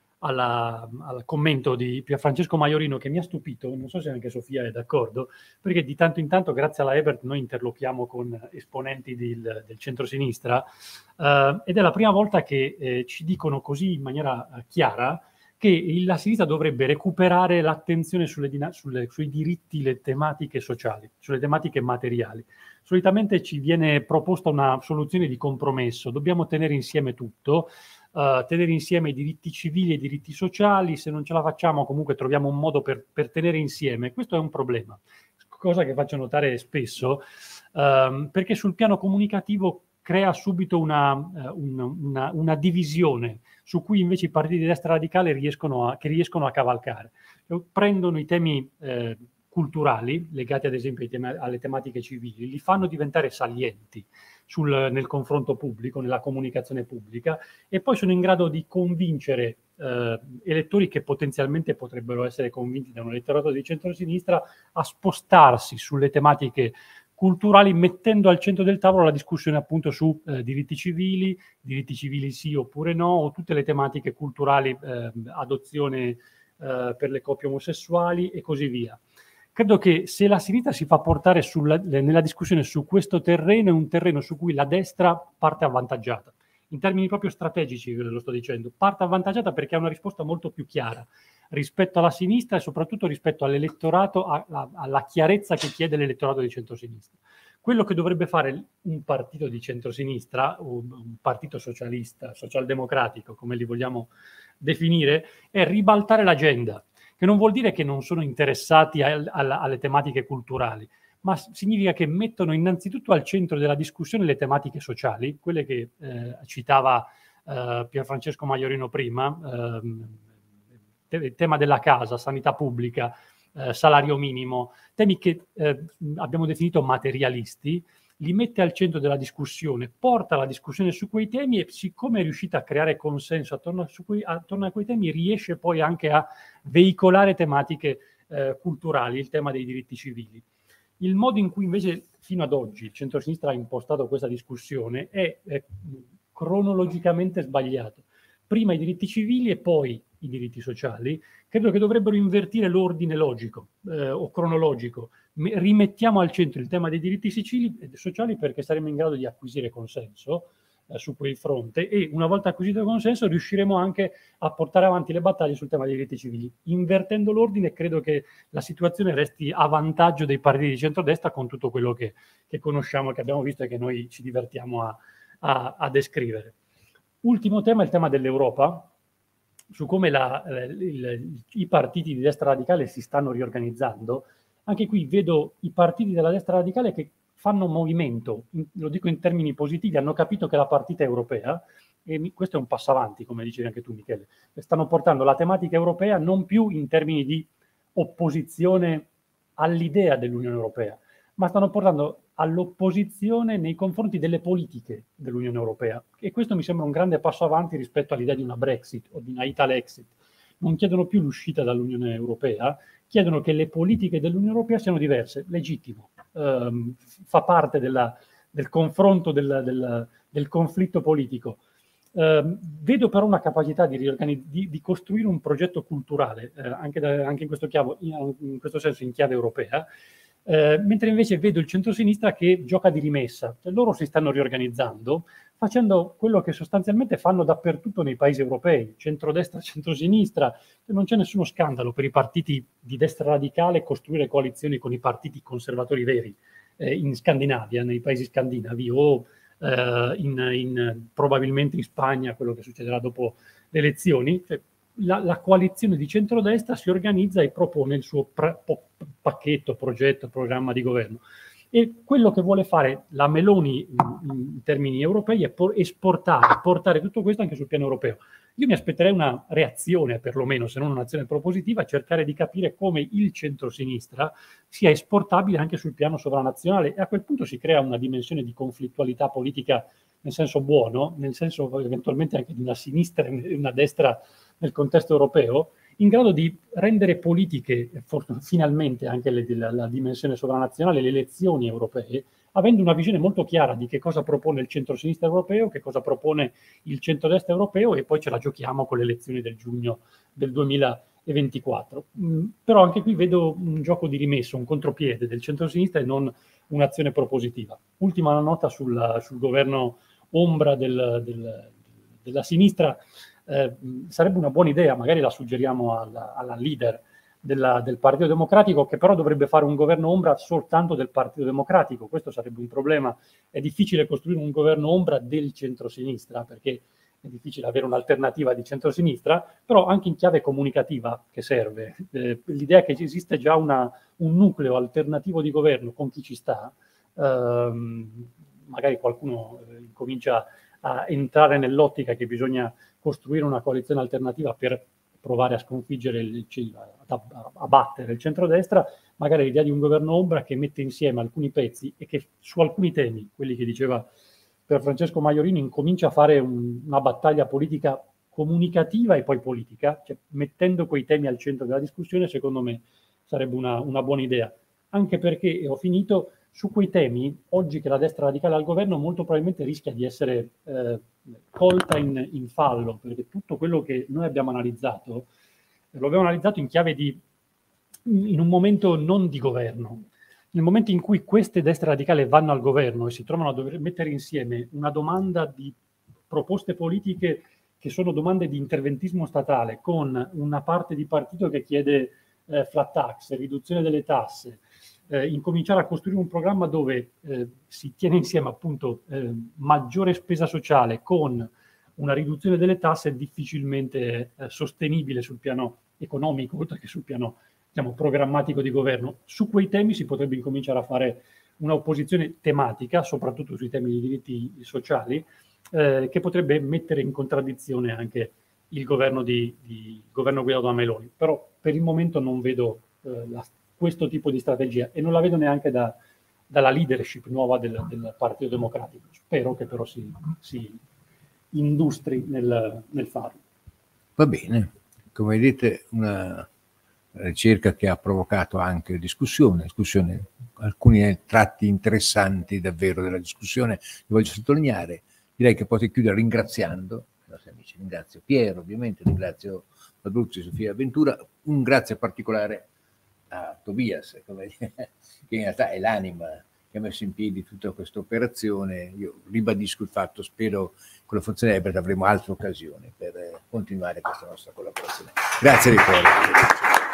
Alla, al commento di Pierfrancesco Maiorino, che mi ha stupito, non so se anche Sofia è d'accordo, perché di tanto in tanto, grazie alla Ebert, noi interlochiamo con esponenti del, del centrosinistra, eh, ed è la prima volta che eh, ci dicono così in maniera eh, chiara che il, la sinistra dovrebbe recuperare l'attenzione sulle, sulle, sui diritti, le tematiche sociali, sulle tematiche materiali. Solitamente ci viene proposta una soluzione di compromesso, dobbiamo tenere insieme tutto, Uh, tenere insieme i diritti civili e i diritti sociali, se non ce la facciamo comunque troviamo un modo per, per tenere insieme. Questo è un problema, cosa che faccio notare spesso, um, perché sul piano comunicativo crea subito una, uh, una, una, una divisione su cui invece i partiti di destra radicale riescono a, che riescono a cavalcare. Prendono i temi eh, culturali, legati ad esempio ai temi, alle tematiche civili, li fanno diventare salienti sul, nel confronto pubblico, nella comunicazione pubblica, e poi sono in grado di convincere eh, elettori che potenzialmente potrebbero essere convinti da un elettorato di centrosinistra a spostarsi sulle tematiche culturali, mettendo al centro del tavolo la discussione appunto su eh, diritti civili, diritti civili sì oppure no, o tutte le tematiche culturali, eh, adozione eh, per le coppie omosessuali e così via. Credo che se la sinistra si fa portare sulla, nella discussione su questo terreno, è un terreno su cui la destra parte avvantaggiata. In termini proprio strategici, lo sto dicendo, parte avvantaggiata perché ha una risposta molto più chiara rispetto alla sinistra e soprattutto rispetto all'elettorato, alla, alla chiarezza che chiede l'elettorato di centrosinistra. Quello che dovrebbe fare un partito di centrosinistra, un, un partito socialista, socialdemocratico, come li vogliamo definire, è ribaltare l'agenda, che non vuol dire che non sono interessati al, al, alle tematiche culturali, ma significa che mettono innanzitutto al centro della discussione le tematiche sociali, quelle che eh, citava eh, Pierfrancesco Maiorino prima, ehm, te- tema della casa, sanità pubblica, eh, salario minimo, temi che eh, abbiamo definito materialisti, li mette al centro della discussione, porta la discussione su quei temi e siccome è riuscita a creare consenso attorno a, su cui, attorno a quei temi, riesce poi anche a veicolare tematiche eh, culturali, il tema dei diritti civili. Il modo in cui invece fino ad oggi il centrosinistra ha impostato questa discussione è, è cronologicamente sbagliato. Prima i diritti civili e poi i diritti sociali. Credo che dovrebbero invertire l'ordine logico eh, o cronologico. Rimettiamo al centro il tema dei diritti sociali perché saremo in grado di acquisire consenso eh, su quel fronte e una volta acquisito il consenso riusciremo anche a portare avanti le battaglie sul tema dei diritti civili. Invertendo l'ordine credo che la situazione resti a vantaggio dei partiti di centrodestra con tutto quello che, che conosciamo, che abbiamo visto e che noi ci divertiamo a, a, a descrivere. Ultimo tema, il tema dell'Europa, su come la, il, il, i partiti di destra radicale si stanno riorganizzando. Anche qui vedo i partiti della destra radicale che fanno movimento, lo dico in termini positivi, hanno capito che la partita è europea, e mi, questo è un passo avanti, come dicevi anche tu Michele, stanno portando la tematica europea non più in termini di opposizione all'idea dell'Unione Europea, ma stanno portando all'opposizione nei confronti delle politiche dell'Unione Europea. E questo mi sembra un grande passo avanti rispetto all'idea di una Brexit o di una Italexit. Non chiedono più l'uscita dall'Unione Europea, chiedono che le politiche dell'Unione Europea siano diverse, legittimo, ehm, fa parte della, del confronto, del, del, del conflitto politico. Eh, vedo però una capacità di, di, di costruire un progetto culturale, eh, anche, da, anche in, questo chiavo, in, in questo senso in chiave europea, eh, mentre invece vedo il centrosinistra che gioca di rimessa. Cioè, loro si stanno riorganizzando, facendo quello che sostanzialmente fanno dappertutto nei paesi europei, centrodestra, centrosinistra. Non c'è nessuno scandalo per i partiti di destra radicale costruire coalizioni con i partiti conservatori veri eh, in Scandinavia, nei paesi scandinavi, o eh, in, in, probabilmente in Spagna, quello che succederà dopo le elezioni. Cioè, la, la coalizione di centrodestra si organizza e propone il suo pra, po, pacchetto, progetto, programma di governo. E quello che vuole fare la Meloni in, in termini europei è por- esportare, portare tutto questo anche sul piano europeo. Io mi aspetterei una reazione, perlomeno, se non un'azione propositiva, cercare di capire come il centrosinistra sia esportabile anche sul piano sovranazionale, e a quel punto si crea una dimensione di conflittualità politica nel senso buono, nel senso eventualmente anche di una sinistra e una destra nel contesto europeo, in grado di rendere politiche, finalmente anche le, la, la dimensione sovranazionale, le elezioni europee, avendo una visione molto chiara di che cosa propone il centro-sinistra europeo, che cosa propone il centrodestra europeo, e poi ce la giochiamo con le elezioni del giugno del duemilaventiquattro. Mm, però anche qui vedo un gioco di rimesso, un contropiede del centro-sinistra e non un'azione propositiva. Ultima nota sul, sul governo ombra del, del, della sinistra. Eh, sarebbe una buona idea, magari la suggeriamo alla, alla leader della, del Partito Democratico, che però dovrebbe fare un governo ombra soltanto del Partito Democratico. Questo sarebbe un problema. È difficile costruire un governo ombra del centrosinistra, perché è difficile avere un'alternativa di centrosinistra, però anche in chiave comunicativa che serve. Eh, l'idea che esiste già una, un nucleo alternativo di governo con chi ci sta, ehm, magari qualcuno eh, comincia a entrare nell'ottica che bisogna costruire una coalizione alternativa per provare a sconfiggere, il, a, a battere il centrodestra, magari l'idea di un governo ombra che mette insieme alcuni pezzi e che su alcuni temi, quelli che diceva per Francesco Maiorini, incomincia a fare un, una battaglia politica comunicativa e poi politica, cioè mettendo quei temi al centro della discussione, secondo me sarebbe una, una buona idea. Anche perché, e ho finito, su quei temi, oggi che la destra radicale al governo molto probabilmente rischia di essere eh, colta in, in fallo, perché tutto quello che noi abbiamo analizzato, lo abbiamo analizzato in chiave di, in un momento non di governo. Nel momento in cui queste destre radicali vanno al governo e si trovano a dover mettere insieme una domanda di proposte politiche che sono domande di interventismo statale, con una parte di partito che chiede eh, flat tax, riduzione delle tasse, Eh, incominciare a costruire un programma dove eh, si tiene insieme appunto eh, maggiore spesa sociale con una riduzione delle tasse, è difficilmente eh, sostenibile sul piano economico, oltre che sul piano, diciamo, programmatico di governo. Su quei temi si potrebbe incominciare a fare una opposizione tematica, soprattutto sui temi di diritti sociali, eh, che potrebbe mettere in contraddizione anche il governo, di, di, governo guidato da Meloni. Però per il momento non vedo eh, la questo tipo di strategia, e non la vedo neanche da, dalla leadership nuova del, del Partito Democratico. Spero che però si, si industri nel, nel farlo. Va bene, come vedete una ricerca che ha provocato anche discussione, discussione alcuni tratti interessanti davvero della discussione che voglio sottolineare. Direi che potete chiudere ringraziando i nostri amici. Ringrazio Piero, ovviamente, ringrazio Fabrizi, Sofia Ventura, un grazie particolare a Tobias, come dire, che in realtà è l'anima che ha messo in piedi tutta questa operazione. Io ribadisco il fatto, spero con la Fondazione Ebert avremo altre occasioni per continuare questa nostra collaborazione. Grazie di cuore.